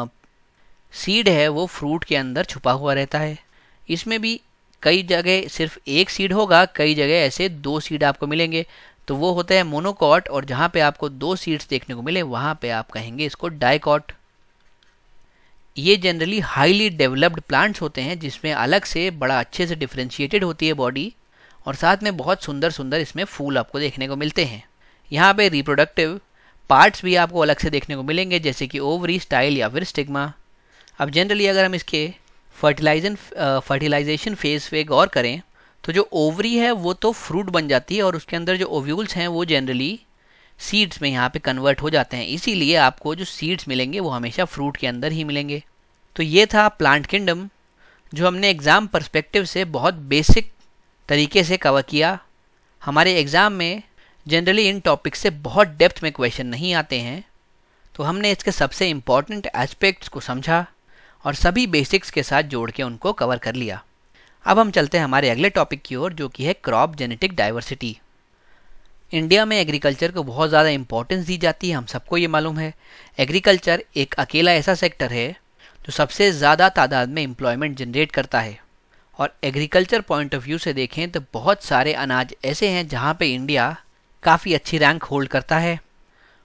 सीड है वो फ्रूट के अंदर छुपा हुआ रहता है। इसमें भी कई जगह सिर्फ एक सीड होगा, कई जगह ऐसे दो सीड आपको मिलेंगे, तो वो होता है मोनोकॉट, और जहाँ पे आपको दो सीड्स देखने को मिले वहाँ पे आप कहेंगे इसको डाइकॉट। ये जनरली हाईली डेवलप्ड प्लांट्स होते हैं जिसमें अलग से बड़ा अच्छे से डिफ्रेंशिएटेड होती है बॉडी, और साथ में बहुत सुंदर सुंदर इसमें फूल आपको देखने को मिलते हैं। यहाँ पे रिप्रोडक्टिव पार्ट्स भी आपको अलग से देखने को मिलेंगे जैसे कि ओवरी, स्टाइल या फिर स्टिग्मा। अब जनरली अगर हम इसके फर्टिलाइजेशन फेज पे गौर करें तो जो ओवरी है वो तो फ्रूट बन जाती है और उसके अंदर जो ओव्यूल्स हैं वो जनरली सीड्स में यहाँ पे कन्वर्ट हो जाते हैं। इसीलिए आपको जो सीड्स मिलेंगे वो हमेशा फ्रूट के अंदर ही मिलेंगे। तो ये था प्लांट किंगडम जो हमने एग्ज़ाम पर्सपेक्टिव से बहुत बेसिक तरीके से कवर किया। हमारे एग्ज़ाम में जनरली इन टॉपिक्स से बहुत डेप्थ में क्वेश्चन नहीं आते हैं, तो हमने इसके सबसे इम्पॉर्टेंट एस्पेक्ट्स को समझा और सभी बेसिक्स के साथ जोड़ के उनको कवर कर लिया। अब हम चलते हैं हमारे अगले टॉपिक की ओर जो कि है क्रॉप जेनेटिक डाइवर्सिटी। इंडिया में एग्रीकल्चर को बहुत ज़्यादा इंपॉर्टेंस दी जाती है, हम सबको ये मालूम है। एग्रीकल्चर एक अकेला ऐसा सेक्टर है जो सबसे ज़्यादा तादाद में एम्प्लॉयमेंट जनरेट करता है, और एग्रीकल्चर पॉइंट ऑफ व्यू से देखें तो बहुत सारे अनाज ऐसे हैं जहाँ पे इंडिया काफ़ी अच्छी रैंक होल्ड करता है।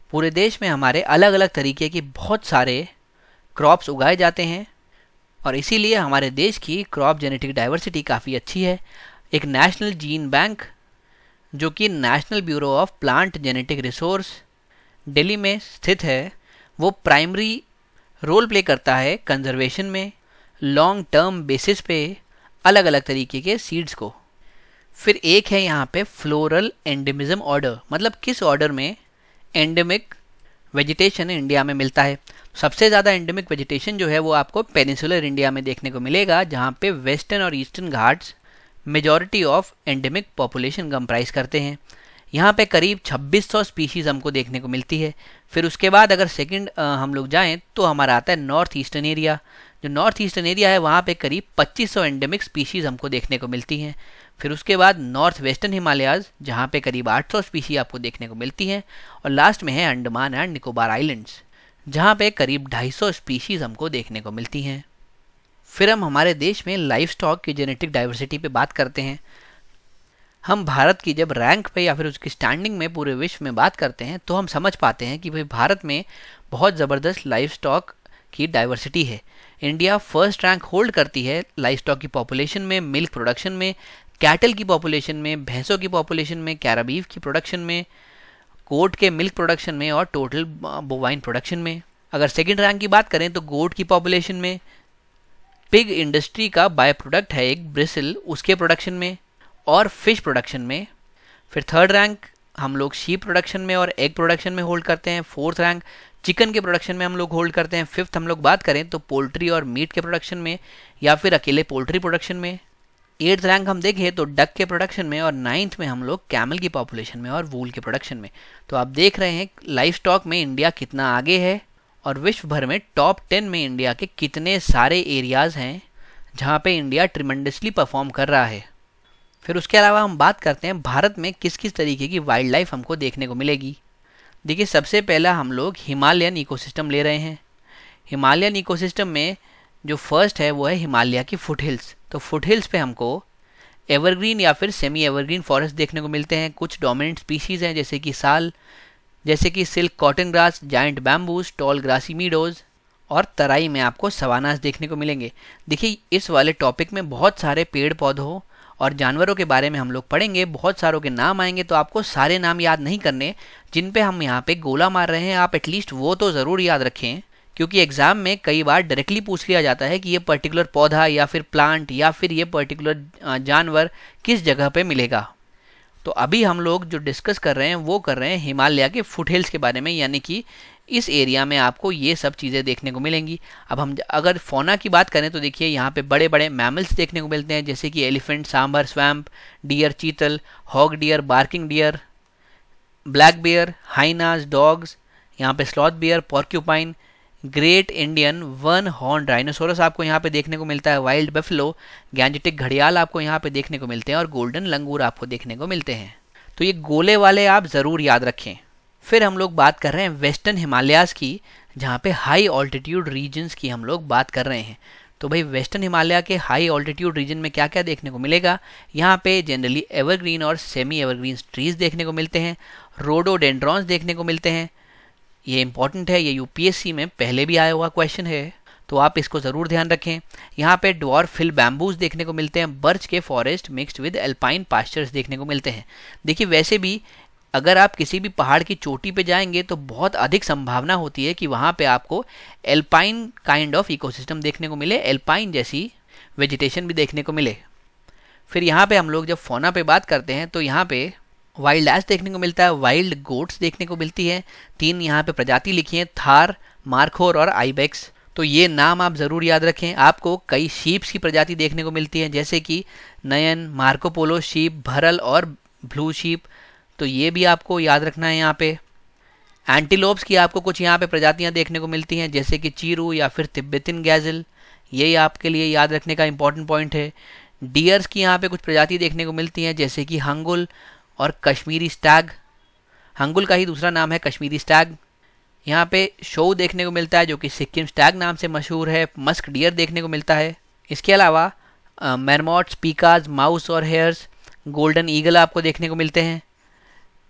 पूरे देश में हमारे अलग अलग तरीके की बहुत सारे क्रॉप्स उगाए जाते हैं और इसीलिए हमारे देश की क्रॉप जेनेटिक डाइवर्सिटी काफ़ी अच्छी है। एक नेशनल जीन बैंक जो कि national bureau of plant genetic resource Delhi में स्थित है, वो प्राइमरी रोल प्ले करता है कंजर्वेशन में लॉन्ग टर्म बेसिस पे अलग अलग तरीके के सीड्स को। फिर एक है यहाँ पे फ्लोरल एंडेमिज्म ऑर्डर, मतलब किस ऑर्डर में एंडेमिक वेजिटेशन इंडिया में मिलता है। सबसे ज़्यादा एंडेमिक वेजिटेशन जो है वो आपको पेनिसुलर इंडिया में देखने को मिलेगा, जहाँ पे वेस्टर्न और eastern Ghats majority of endemic population comprise करते हैं। यहाँ पे करीब 2600 स्पीशीज़ हमको देखने को मिलती है। फिर उसके बाद अगर सेकंड हम लोग जाएं तो हमारा आता है नॉर्थ ईस्टर्न एरिया। जो नॉर्थ ईस्टर्न एरिया है वहाँ पे करीब 2500 एंडेमिक स्पीशीज़ हमको देखने को मिलती हैं। फिर उसके बाद नॉर्थ वेस्टर्न हिमालयाज़ जहाँ पे करीब 800 स्पीशी आपको देखने को मिलती हैं। और लास्ट में है अंडमान एंड निकोबार आइलैंड्स, जहाँ पे करीब 250 स्पीशीज़ हमको देखने को मिलती हैं। फिर हम हमारे देश में लाइफ स्टॉक की जेनेटिक डाइवर्सिटी पे बात करते हैं। हम भारत की जब रैंक पे या फिर उसकी स्टैंडिंग में पूरे विश्व में बात करते हैं तो हम समझ पाते हैं कि भाई भारत में बहुत ज़बरदस्त लाइफ स्टॉक की डाइवर्सिटी है। इंडिया फर्स्ट रैंक होल्ड करती है लाइफ स्टॉक की पॉपुलेशन में, मिल्क प्रोडक्शन में, कैटल की पॉपुलेशन में, भैंसों की पॉपुलेशन में, कैराबीफ की प्रोडक्शन में, गोट के मिल्क प्रोडक्शन में और टोटल बोवाइन प्रोडक्शन में। अगर सेकंड रैंक की बात करें तो गोट की पॉपुलेशन में, पिग इंडस्ट्री का बाय प्रोडक्ट है एक ब्रिसिल, उसके प्रोडक्शन में और फिश प्रोडक्शन में। फिर थर्ड रैंक हम लोग शीप प्रोडक्शन में और एग प्रोडक्शन में होल्ड करते हैं। फोर्थ रैंक चिकन के प्रोडक्शन में हम लोग होल्ड करते हैं। फिफ्थ हम लोग बात करें तो पोल्ट्री और मीट के प्रोडक्शन में या फिर अकेले पोल्ट्री प्रोडक्शन में। एट्थ रैंक हम देखें तो डक के प्रोडक्शन में और नाइन्थ में हम लोग कैमल की पॉपुलेशन में और वूल के प्रोडक्शन में। तो आप देख रहे हैं लाइफ स्टॉक में इंडिया कितना आगे है और विश्व भर में टॉप 10 में इंडिया के कितने सारे एरियाज़ हैं जहाँ पे इंडिया ट्रिमेंडसली परफॉर्म कर रहा है। फिर उसके अलावा हम बात करते हैं भारत में किस किस तरीके की वाइल्ड लाइफ हमको देखने को मिलेगी। देखिए, सबसे पहला हम लोग हिमालयन इकोसिस्टम ले रहे हैं। हिमालयन इकोसिस्टम में जो फर्स्ट है वो है हिमालय की फुट हिल्स। तो फुट हिल्स पे हमको एवरग्रीन या फिर सेमी एवरग्रीन फॉरेस्ट देखने को मिलते हैं। कुछ डोमिनेंट स्पीशीज़ हैं जैसे कि साल, जैसे कि silk cotton grass, giant bamboos, tall grassy meadows और तराई में आपको सवानास देखने को मिलेंगे। देखिए, इस वाले टॉपिक में बहुत सारे पेड़ पौधों और जानवरों के बारे में हम लोग पढ़ेंगे। बहुत सारों के नाम आएंगे तो आपको सारे नाम याद नहीं करने जिन पे हम यहाँ पे गोला मार रहे हैं। आप एटलीस्ट वो तो ज़रूर याद रखें, क्योंकि एग्ज़ाम में कई बार डायरेक्टली पूछ लिया जाता है कि ये पर्टिकुलर पौधा या फिर प्लांट या फिर ये पर्टिकुलर जानवर किस जगह पे मिलेगा। तो अभी हम लोग जो डिस्कस कर रहे हैं वो कर रहे हैं हिमालय के फुट हिल्स के बारे में, यानी कि इस एरिया में आपको ये सब चीज़ें देखने को मिलेंगी। अब हम अगर फौना की बात करें तो देखिए यहाँ पे बड़े बड़े मैमल्स देखने को मिलते हैं जैसे कि elephant, sambar, swamp, deer, chital, hog deer, barking deer, black bear, hyenas, dogs, यहाँ पे sloth bear, porcupine, great Indian one horn rhinoceros आपको यहाँ पे देखने को मिलता है, वाइल्ड बफेलो, गैंजेटिक घड़ियाल आपको यहाँ पे देखने को मिलते हैं और गोल्डन लंगूर आपको देखने को मिलते हैं। तो ये गोले वाले आप ज़रूर याद रखें। फिर हम लोग बात कर रहे हैं वेस्टर्न हिमालयाज़ की, जहाँ पे हाई ऑल्टीट्यूड रीजन्स की हम लोग बात कर रहे हैं। तो भाई वेस्टर्न हिमालय के हाई ऑल्टीट्यूड रीजन में क्या क्या देखने को मिलेगा। यहाँ पे जनरली एवरग्रीन और सेमी एवरग्रीन ट्रीज देखने को मिलते हैं, रोडोडेंड्रॉन्स देखने को मिलते हैं। ये इंपॉर्टेंट है, ये यूपीएससी में पहले भी आया हुआ क्वेश्चन है, तो आप इसको ज़रूर ध्यान रखें। यहाँ पे ड्वार्फ हिल बैम्बूज देखने को मिलते हैं, बर्च के forest mixed with alpine pastures देखने को मिलते हैं। देखिए, वैसे भी अगर आप किसी भी पहाड़ की चोटी पे जाएंगे तो बहुत अधिक संभावना होती है कि वहाँ पे आपको एल्पाइन काइंड ऑफ इकोसिस्टम देखने को मिले, एल्पाइन जैसी वेजिटेशन भी देखने को मिले। फिर यहाँ पे हम लोग जब फौना पे बात करते हैं तो यहाँ पे वाइल्ड एस देखने को मिलता है, वाइल्ड गोट्स देखने को मिलती है। 3 यहाँ पे प्रजाति लिखी है, थार, मार्खोर और आइबेक्स। तो ये नाम आप ज़रूर याद रखें। आपको कई शीप्स की प्रजाति देखने को मिलती है जैसे कि नयन, मार्कोपोलो शीप, भरल और ब्लू शीप। तो ये भी आपको याद रखना है। यहाँ पे एंटीलोप्स की आपको कुछ यहाँ पे प्रजातियाँ देखने को मिलती हैं जैसे कि चीरू या फिर तिब्बतिन गैजल, ये आपके लिए याद रखने का इंपॉर्टेंट पॉइंट है। डियर्स की यहाँ पे कुछ प्रजाति देखने को मिलती हैं जैसे कि हंगुल और कश्मीरी स्टैग। हंगुल का ही दूसरा नाम है कश्मीरी स्टैग। यहाँ पे शो देखने को मिलता है जो कि सिक्किम स्टैग नाम से मशहूर है। मस्क डियर देखने को मिलता है। इसके अलावा मैरमॉट्स, पीकाज, माउस और हेयर्स, गोल्डन ईगल आपको देखने को मिलते हैं।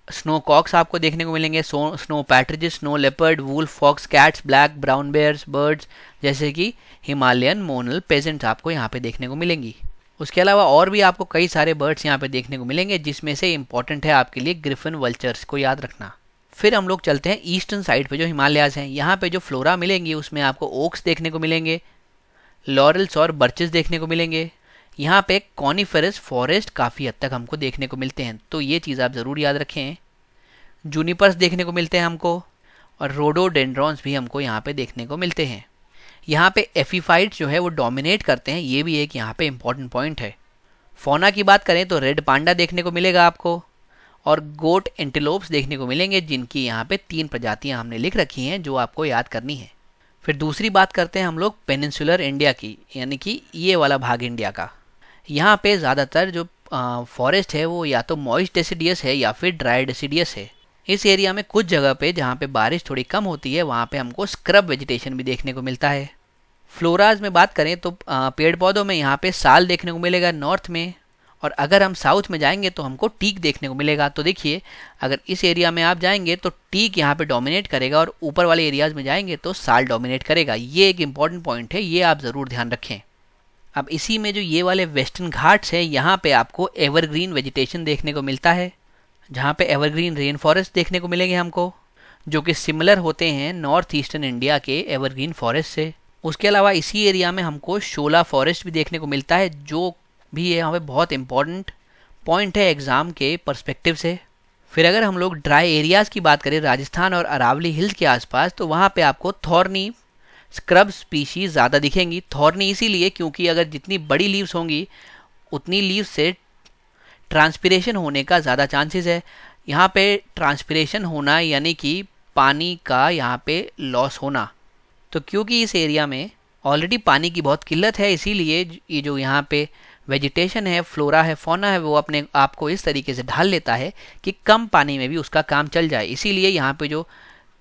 स्नो कॉक्स आपको देखने को मिलेंगे, snow partridges, snow leopard, wolf fox, cats, black brown bears, birds जैसे कि हिमालयन मोनल पेजेंट्स आपको यहाँ पे देखने को मिलेंगी। उसके अलावा और भी आपको कई सारे बर्ड्स यहाँ पे देखने को मिलेंगे, जिसमें से इंपॉर्टेंट है आपके लिए ग्रिफिन वल्चर्स को याद रखना। फिर हम लोग चलते हैं ईस्टर्न साइड पे जो हिमालयाज हैं। यहाँ पे जो फ्लोरा मिलेंगी उसमें आपको ओक्स देखने को मिलेंगे, लॉरेल्स और बर्चेस देखने को मिलेंगे। यहाँ पे कॉनिफेरस फॉरेस्ट काफ़ी हद तक हमको देखने को मिलते हैं, तो ये चीज़ आप ज़रूर याद रखें। जूनिपर्स देखने को मिलते हैं हमको, और रोडोडेंड्रॉन्स भी हमको यहाँ पे देखने को मिलते हैं। यहाँ पे एफीफाइट्स जो है वो डोमिनेट करते हैं, ये भी एक यहाँ पे इम्पॉर्टेंट पॉइंट है। फौना की बात करें तो रेड पांडा देखने को मिलेगा आपको, और गोट एंटीलोप्स देखने को मिलेंगे, जिनकी यहाँ पे 3 प्रजातियाँ हमने लिख रखी हैं जो आपको याद करनी है। फिर दूसरी बात करते हैं हम लोग पेनिनसुलर इंडिया की, यानी कि ये वाला भाग इंडिया का। यहाँ पे ज़्यादातर जो फॉरेस्ट है वो या तो मॉइस्ट डेसिडियस है या फिर ड्राई डेसिडियस है। इस एरिया में कुछ जगह पे जहाँ पे बारिश थोड़ी कम होती है वहाँ पे हमको स्क्रब वेजिटेशन भी देखने को मिलता है। फ्लोराज में बात करें तो पेड़ पौधों में यहाँ पे साल देखने को मिलेगा नॉर्थ में, और अगर हम साउथ में जाएंगे तो हमको टीक देखने को मिलेगा। तो देखिए, अगर इस एरिया में आप जाएंगे तो टीक यहाँ पे डोमिनेट करेगा, और ऊपर वाले एरियाज में जाएंगे तो साल डोमिनेट करेगा। ये एक इंपॉर्टेंट पॉइंट है, ये आप ज़रूर ध्यान रखें। अब इसी में जो ये वाले वेस्टर्न घाट्स हैं, यहाँ पे आपको एवरग्रीन वेजिटेशन देखने को मिलता है, जहाँ पे एवरग्रीन रेन फॉरेस्ट देखने को मिलेंगे हमको, जो कि सिमिलर होते हैं नॉर्थ ईस्टर्न इंडिया के एवरग्रीन फॉरेस्ट से। उसके अलावा इसी एरिया में हमको शोला फॉरेस्ट भी देखने को मिलता है, जो भी यहाँ पे बहुत इंपॉर्टेंट पॉइंट है एग्ज़ाम के पर्सपेक्टिव से। फिर अगर हम लोग ड्राई एरियाज़ की बात करें राजस्थान और अरावली हिल्स के आसपास, तो वहाँ पे आपको थॉर्नी स्क्रब स्पीशीज़ ज़्यादा दिखेंगी। थॉर्नी इसीलिए क्योंकि अगर जितनी बड़ी लीव्स होंगी उतनी लीव्स से ट्रांसपिरेशन होने का ज़्यादा चांसेस है। यहाँ पे ट्रांसपिरेशन होना यानी कि पानी का यहाँ पे लॉस होना। तो क्योंकि इस एरिया में ऑलरेडी पानी की बहुत किल्लत है, इसीलिए ये जो यहाँ पे वेजिटेशन है, फ्लोरा है, फौना है, वो अपने आप को इस तरीके से ढाल लेता है कि कम पानी में भी उसका काम चल जाए। इसीलिए यहाँ पे जो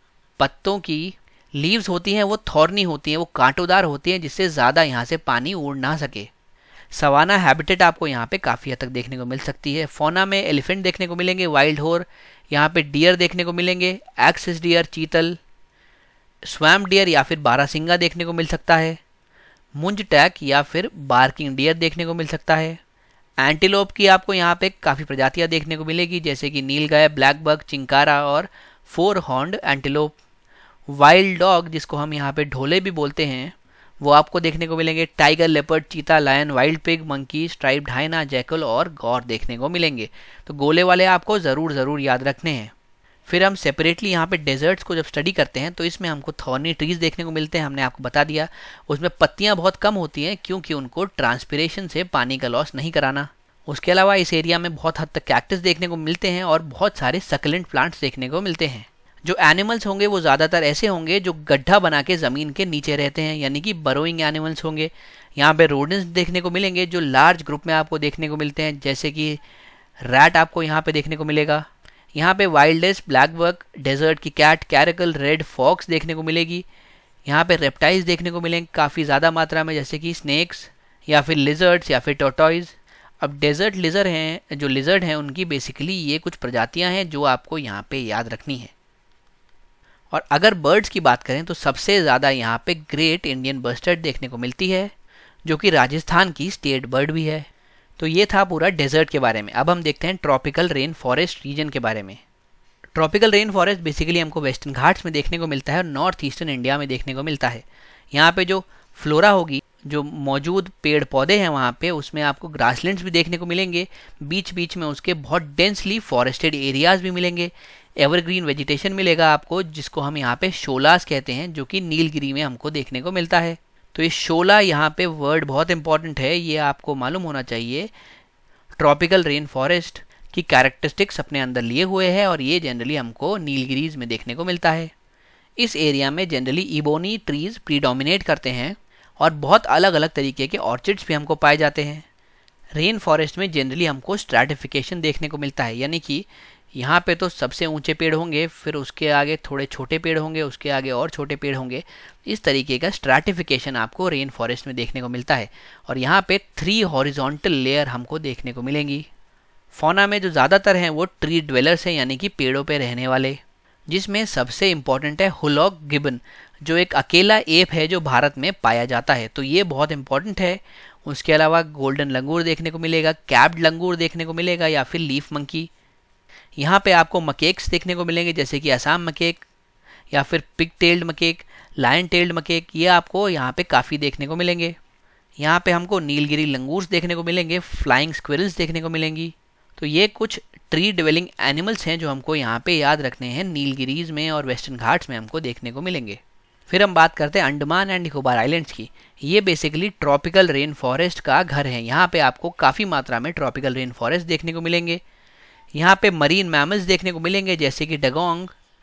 पत्तों की लीव्स होती हैं वो थॉर्नी होती हैं, वो कांटोदार होती हैं, जिससे ज़्यादा यहाँ से पानी उड़ ना सके। सवाना हैबिटेट आपको यहाँ पे काफ़ी हद तक देखने को मिल सकती है। फौना में एलिफेंट देखने को मिलेंगे, वाइल्ड होर, यहाँ पे डियर देखने को मिलेंगे, axis deer, chital, swamp deer या फिर बारासिंगा देखने को मिल सकता है, मुंज टैक या फिर बार्किंग डियर देखने को मिल सकता है। एंटीलोप की आपको यहाँ पे काफ़ी प्रजातियाँ देखने को मिलेगी, जैसे कि नीलगाय, ब्लैक बक, चिंकारा और 4 हॉर्न्ड एंटीलोप। वाइल्ड डॉग, जिसको हम यहाँ पे ढोले भी बोलते हैं, वो आपको देखने को मिलेंगे। Tiger, leopard, cheetah, lion, wild pig, monkey, striped hyena, jackal और गौर देखने को मिलेंगे। तो गोले वाले आपको ज़रूर याद रखने हैं। फिर हम सेपरेटली यहाँ पे डेजर्ट्स को जब स्टडी करते हैं तो इसमें हमको थॉर्नी ट्रीज़ देखने को मिलते हैं। हमने आपको बता दिया, उसमें पत्तियाँ बहुत कम होती हैं क्योंकि उनको ट्रांसपिरेशन से पानी का लॉस नहीं कराना। उसके अलावा इस एरिया में बहुत हद तक कैक्टस देखने को मिलते हैं और बहुत सारे सकलेंट प्लांट्स देखने को मिलते हैं। जो एनिमल्स होंगे वो ज़्यादातर ऐसे होंगे जो गड्ढा बना के ज़मीन के नीचे रहते हैं, यानी कि बरोइंग एनिमल्स होंगे। यहाँ पे रोडेंट्स देखने को मिलेंगे जो लार्ज ग्रुप में आपको देखने को मिलते हैं, जैसे कि रैट आपको यहाँ पे देखने को मिलेगा। यहाँ पे वाइल्डेस्ट, ब्लैक बक, डेजर्ट की कैट, कैरेकल, रेड फॉक्स देखने को मिलेगी। यहाँ पे रेप्टाइल्स देखने को मिलेंगे काफ़ी ज़्यादा मात्रा में, जैसे कि स्नेक्स या फिर लिजर्ड्स या फिर टोटॉइज। अब डेजर्ट लिजर्ड हैं, जो लिजर्ड हैं उनकी बेसिकली ये कुछ प्रजातियाँ हैं जो आपको यहाँ पे याद रखनी है। और अगर बर्ड्स की बात करें तो सबसे ज़्यादा यहाँ पे ग्रेट इंडियन बस्टर्ड देखने को मिलती है, जो कि राजस्थान की स्टेट बर्ड भी है। तो ये था पूरा डेजर्ट के बारे में। अब हम देखते हैं ट्रॉपिकल रेन फॉरेस्ट रीजन के बारे में। ट्रॉपिकल रेन फॉरेस्ट बेसिकली हमको वेस्टर्न घाट्स में देखने को मिलता है और नॉर्थ ईस्टर्न इंडिया में देखने को मिलता है। यहाँ पे जो फ्लोरा होगी, जो मौजूद पेड़ पौधे हैं वहाँ पे, उसमें आपको ग्रासलैंड्स भी देखने को मिलेंगे, बीच बीच में उसके बहुत डेंसली फॉरेस्टेड एरियाज भी मिलेंगे, एवरग्रीन वेजिटेशन मिलेगा आपको, जिसको हम यहाँ पे शोलास कहते हैं, जो कि नीलगिरी में हमको देखने को मिलता है। तो ये शोला यहाँ पे वर्ड बहुत इंपॉर्टेंट है, ये आपको मालूम होना चाहिए। ट्रॉपिकल रेन फॉरेस्ट की कैरेक्टरिस्टिक्स अपने अंदर लिए हुए है और ये जनरली हमको नीलगिरीज में देखने को मिलता है। इस एरिया में जनरली इबोनी ट्रीज प्रीडोमिनेट करते हैं और बहुत अलग अलग तरीके के ऑर्चिड्स भी हमको पाए जाते हैं। रेन फॉरेस्ट में जनरली हमको स्ट्रैटिफिकेशन देखने को मिलता है, यानी कि यहाँ पे तो सबसे ऊंचे पेड़ होंगे, फिर उसके आगे थोड़े छोटे पेड़ होंगे, उसके आगे और छोटे पेड़ होंगे। इस तरीके का स्ट्रैटिफिकेशन आपको रेन फॉरेस्ट में देखने को मिलता है और यहाँ पे 3 हॉरिजॉन्टल लेयर हमको देखने को मिलेंगी। फौना में जो ज़्यादातर हैं वो ट्री ड्वेलर्स हैं, यानी कि पेड़ों पे रहने वाले, जिसमें सबसे इम्पॉर्टेंट है हुलॉक गिबन, जो एक अकेला एप है जो भारत में पाया जाता है, तो ये बहुत इंपॉर्टेंट है। उसके अलावा गोल्डन लंगूर देखने को मिलेगा, कैप्ड लंगूर देखने को मिलेगा, या फिर लीफ मंकी। यहाँ पे आपको मकेक्स देखने को मिलेंगे, जैसे कि असम मकेक या फिर pig tailed macaque, lion tailed macaque, ये आपको यहाँ पे काफ़ी देखने को मिलेंगे। यहाँ पे हमको नीलगिरी लंगूर्स देखने को मिलेंगे, फ्लाइंग स्क्विरल्स देखने को मिलेंगी। तो ये कुछ ट्री डिवेलिंग एनिमल्स हैं जो हमको यहाँ पे याद रखने हैं, नीलगिरीज में और वेस्टर्न घाट्स में हमको देखने को मिलेंगे। फिर हम बात करते हैं अंडमान एंड निकोबार आइलैंड्स की। ये बेसिकली ट्रॉपिकल रेन फॉरेस्ट का घर है। यहाँ पे आपको काफ़ी मात्रा में ट्रॉपिकल रेन फॉरेस्ट देखने को मिलेंगे। यहाँ पे मरीन मैमल्स देखने को मिलेंगे, जैसे कि डगोंग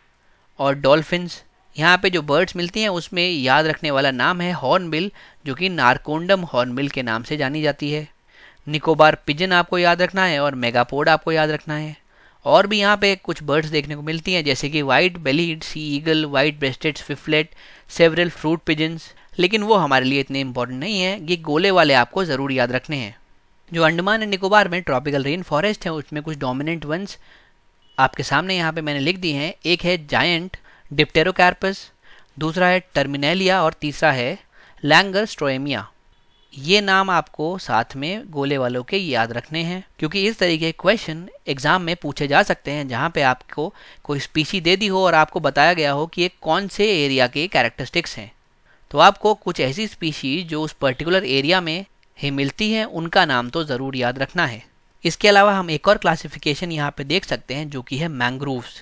और डॉल्फिन्स। यहाँ पे जो बर्ड्स मिलती हैं उसमें याद रखने वाला नाम है हॉर्नबिल, जो कि नारकोंडम हॉर्नबिल के नाम से जानी जाती है। निकोबार पिजन आपको याद रखना है और मेगापोड आपको याद रखना है। और भी यहाँ पे कुछ बर्ड्स देखने को मिलती हैं, जैसे कि white bellied sea eagle, white breasted swiftlet, several fruit pigeons, लेकिन वो हमारे लिए इतने इंपॉर्टेंट नहीं है। ये गोले वाले आपको ज़रूर याद रखने हैं। जो अंडमान एंड निकोबार में ट्रॉपिकल रेन फॉरेस्ट है उसमें कुछ डोमिनेंट वंस आपके सामने यहाँ पे मैंने लिख दी हैं। एक है जायंट डिप्टेरोकार्पस, दूसरा है टर्मिनेलिया और तीसरा है लैंगरस्ट्रोएमिया। ये नाम आपको साथ में गोले वालों के याद रखने हैं, क्योंकि इस तरीके के क्वेश्चन एग्जाम में पूछे जा सकते हैं, जहाँ पे आपको कोई स्पीशी दे दी हो और आपको बताया गया हो कि ये कौन से एरिया के कैरेक्टरिस्टिक्स हैं। तो आपको कुछ ऐसी स्पीशी जो उस पर्टिकुलर एरिया में ही मिलती हैं उनका नाम तो ज़रूर याद रखना है। इसके अलावा हम एक और क्लासिफिकेशन यहाँ पे देख सकते हैं, जो कि है मैंग्रोव्स।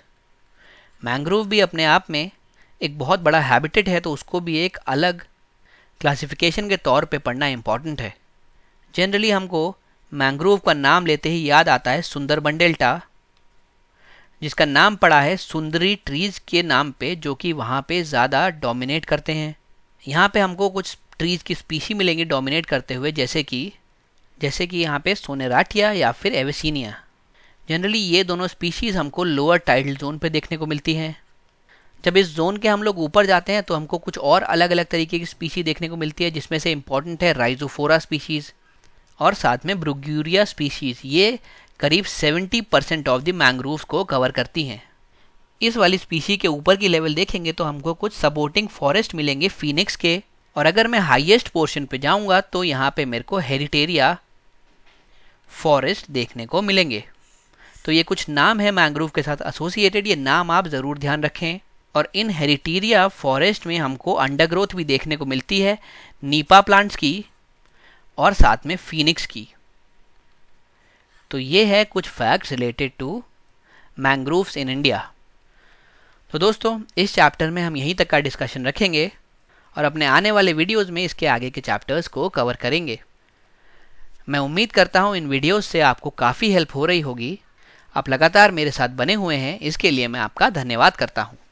मैंग्रोव भी अपने आप में एक बहुत बड़ा हैबिटेट है, तो उसको भी एक अलग क्लासिफिकेशन के तौर पे पढ़ना इम्पॉर्टेंट है। जनरली हमको मैंग्रोव का नाम लेते ही याद आता है सुंदरबन डेल्टा, जिसका नाम पड़ा है सुंदरी ट्रीज़ के नाम पे, जो कि वहाँ पे ज़्यादा डोमिनेट करते हैं। यहाँ पे हमको कुछ ट्रीज़ की स्पीशी मिलेंगी डोमिनेट करते हुए, जैसे कि यहाँ पे सोनेराटिया या फिर एवेसिनिया। जनरली ये दोनों स्पीशीज़ हमको लोअर टाइडल जोन पे देखने को मिलती हैं। जब इस जोन के हम लोग ऊपर जाते हैं तो हमको कुछ और अलग अलग तरीके की स्पीशी देखने को मिलती है, जिसमें से इम्पॉर्टेंट है राइजोफोरा स्पीशीज़ और साथ में ब्रुग्यूरिया स्पीशीज़। ये करीब 70% ऑफ द मैंग्रोव्स को कवर करती हैं। इस वाली स्पीशी के ऊपर की लेवल देखेंगे तो हमको कुछ सपोर्टिंग फॉरेस्ट मिलेंगे फिनिक्स के, और अगर मैं हाईएस्ट पोर्शन पे जाऊंगा तो यहाँ पे मेरे को हेरिटेरिया फॉरेस्ट देखने को मिलेंगे। तो ये कुछ नाम है मैंग्रोव के साथ एसोसिएटेड, ये नाम आप ज़रूर ध्यान रखें। और इन हेरिटेरिया फॉरेस्ट में हमको अंडरग्रोथ भी देखने को मिलती है नीपा प्लांट्स की और साथ में फिनिक्स की। तो ये है कुछ facts related to mangroves in India. तो दोस्तों, इस चैप्टर में हम यहीं तक का डिस्कशन रखेंगे और अपने आने वाले वीडियोज़ में इसके आगे के चैप्टर्स को कवर करेंगे। मैं उम्मीद करता हूँ इन वीडियोज़ से आपको काफ़ी हेल्प हो रही होगी। आप लगातार मेरे साथ बने हुए हैं, इसके लिए मैं आपका धन्यवाद करता हूँ।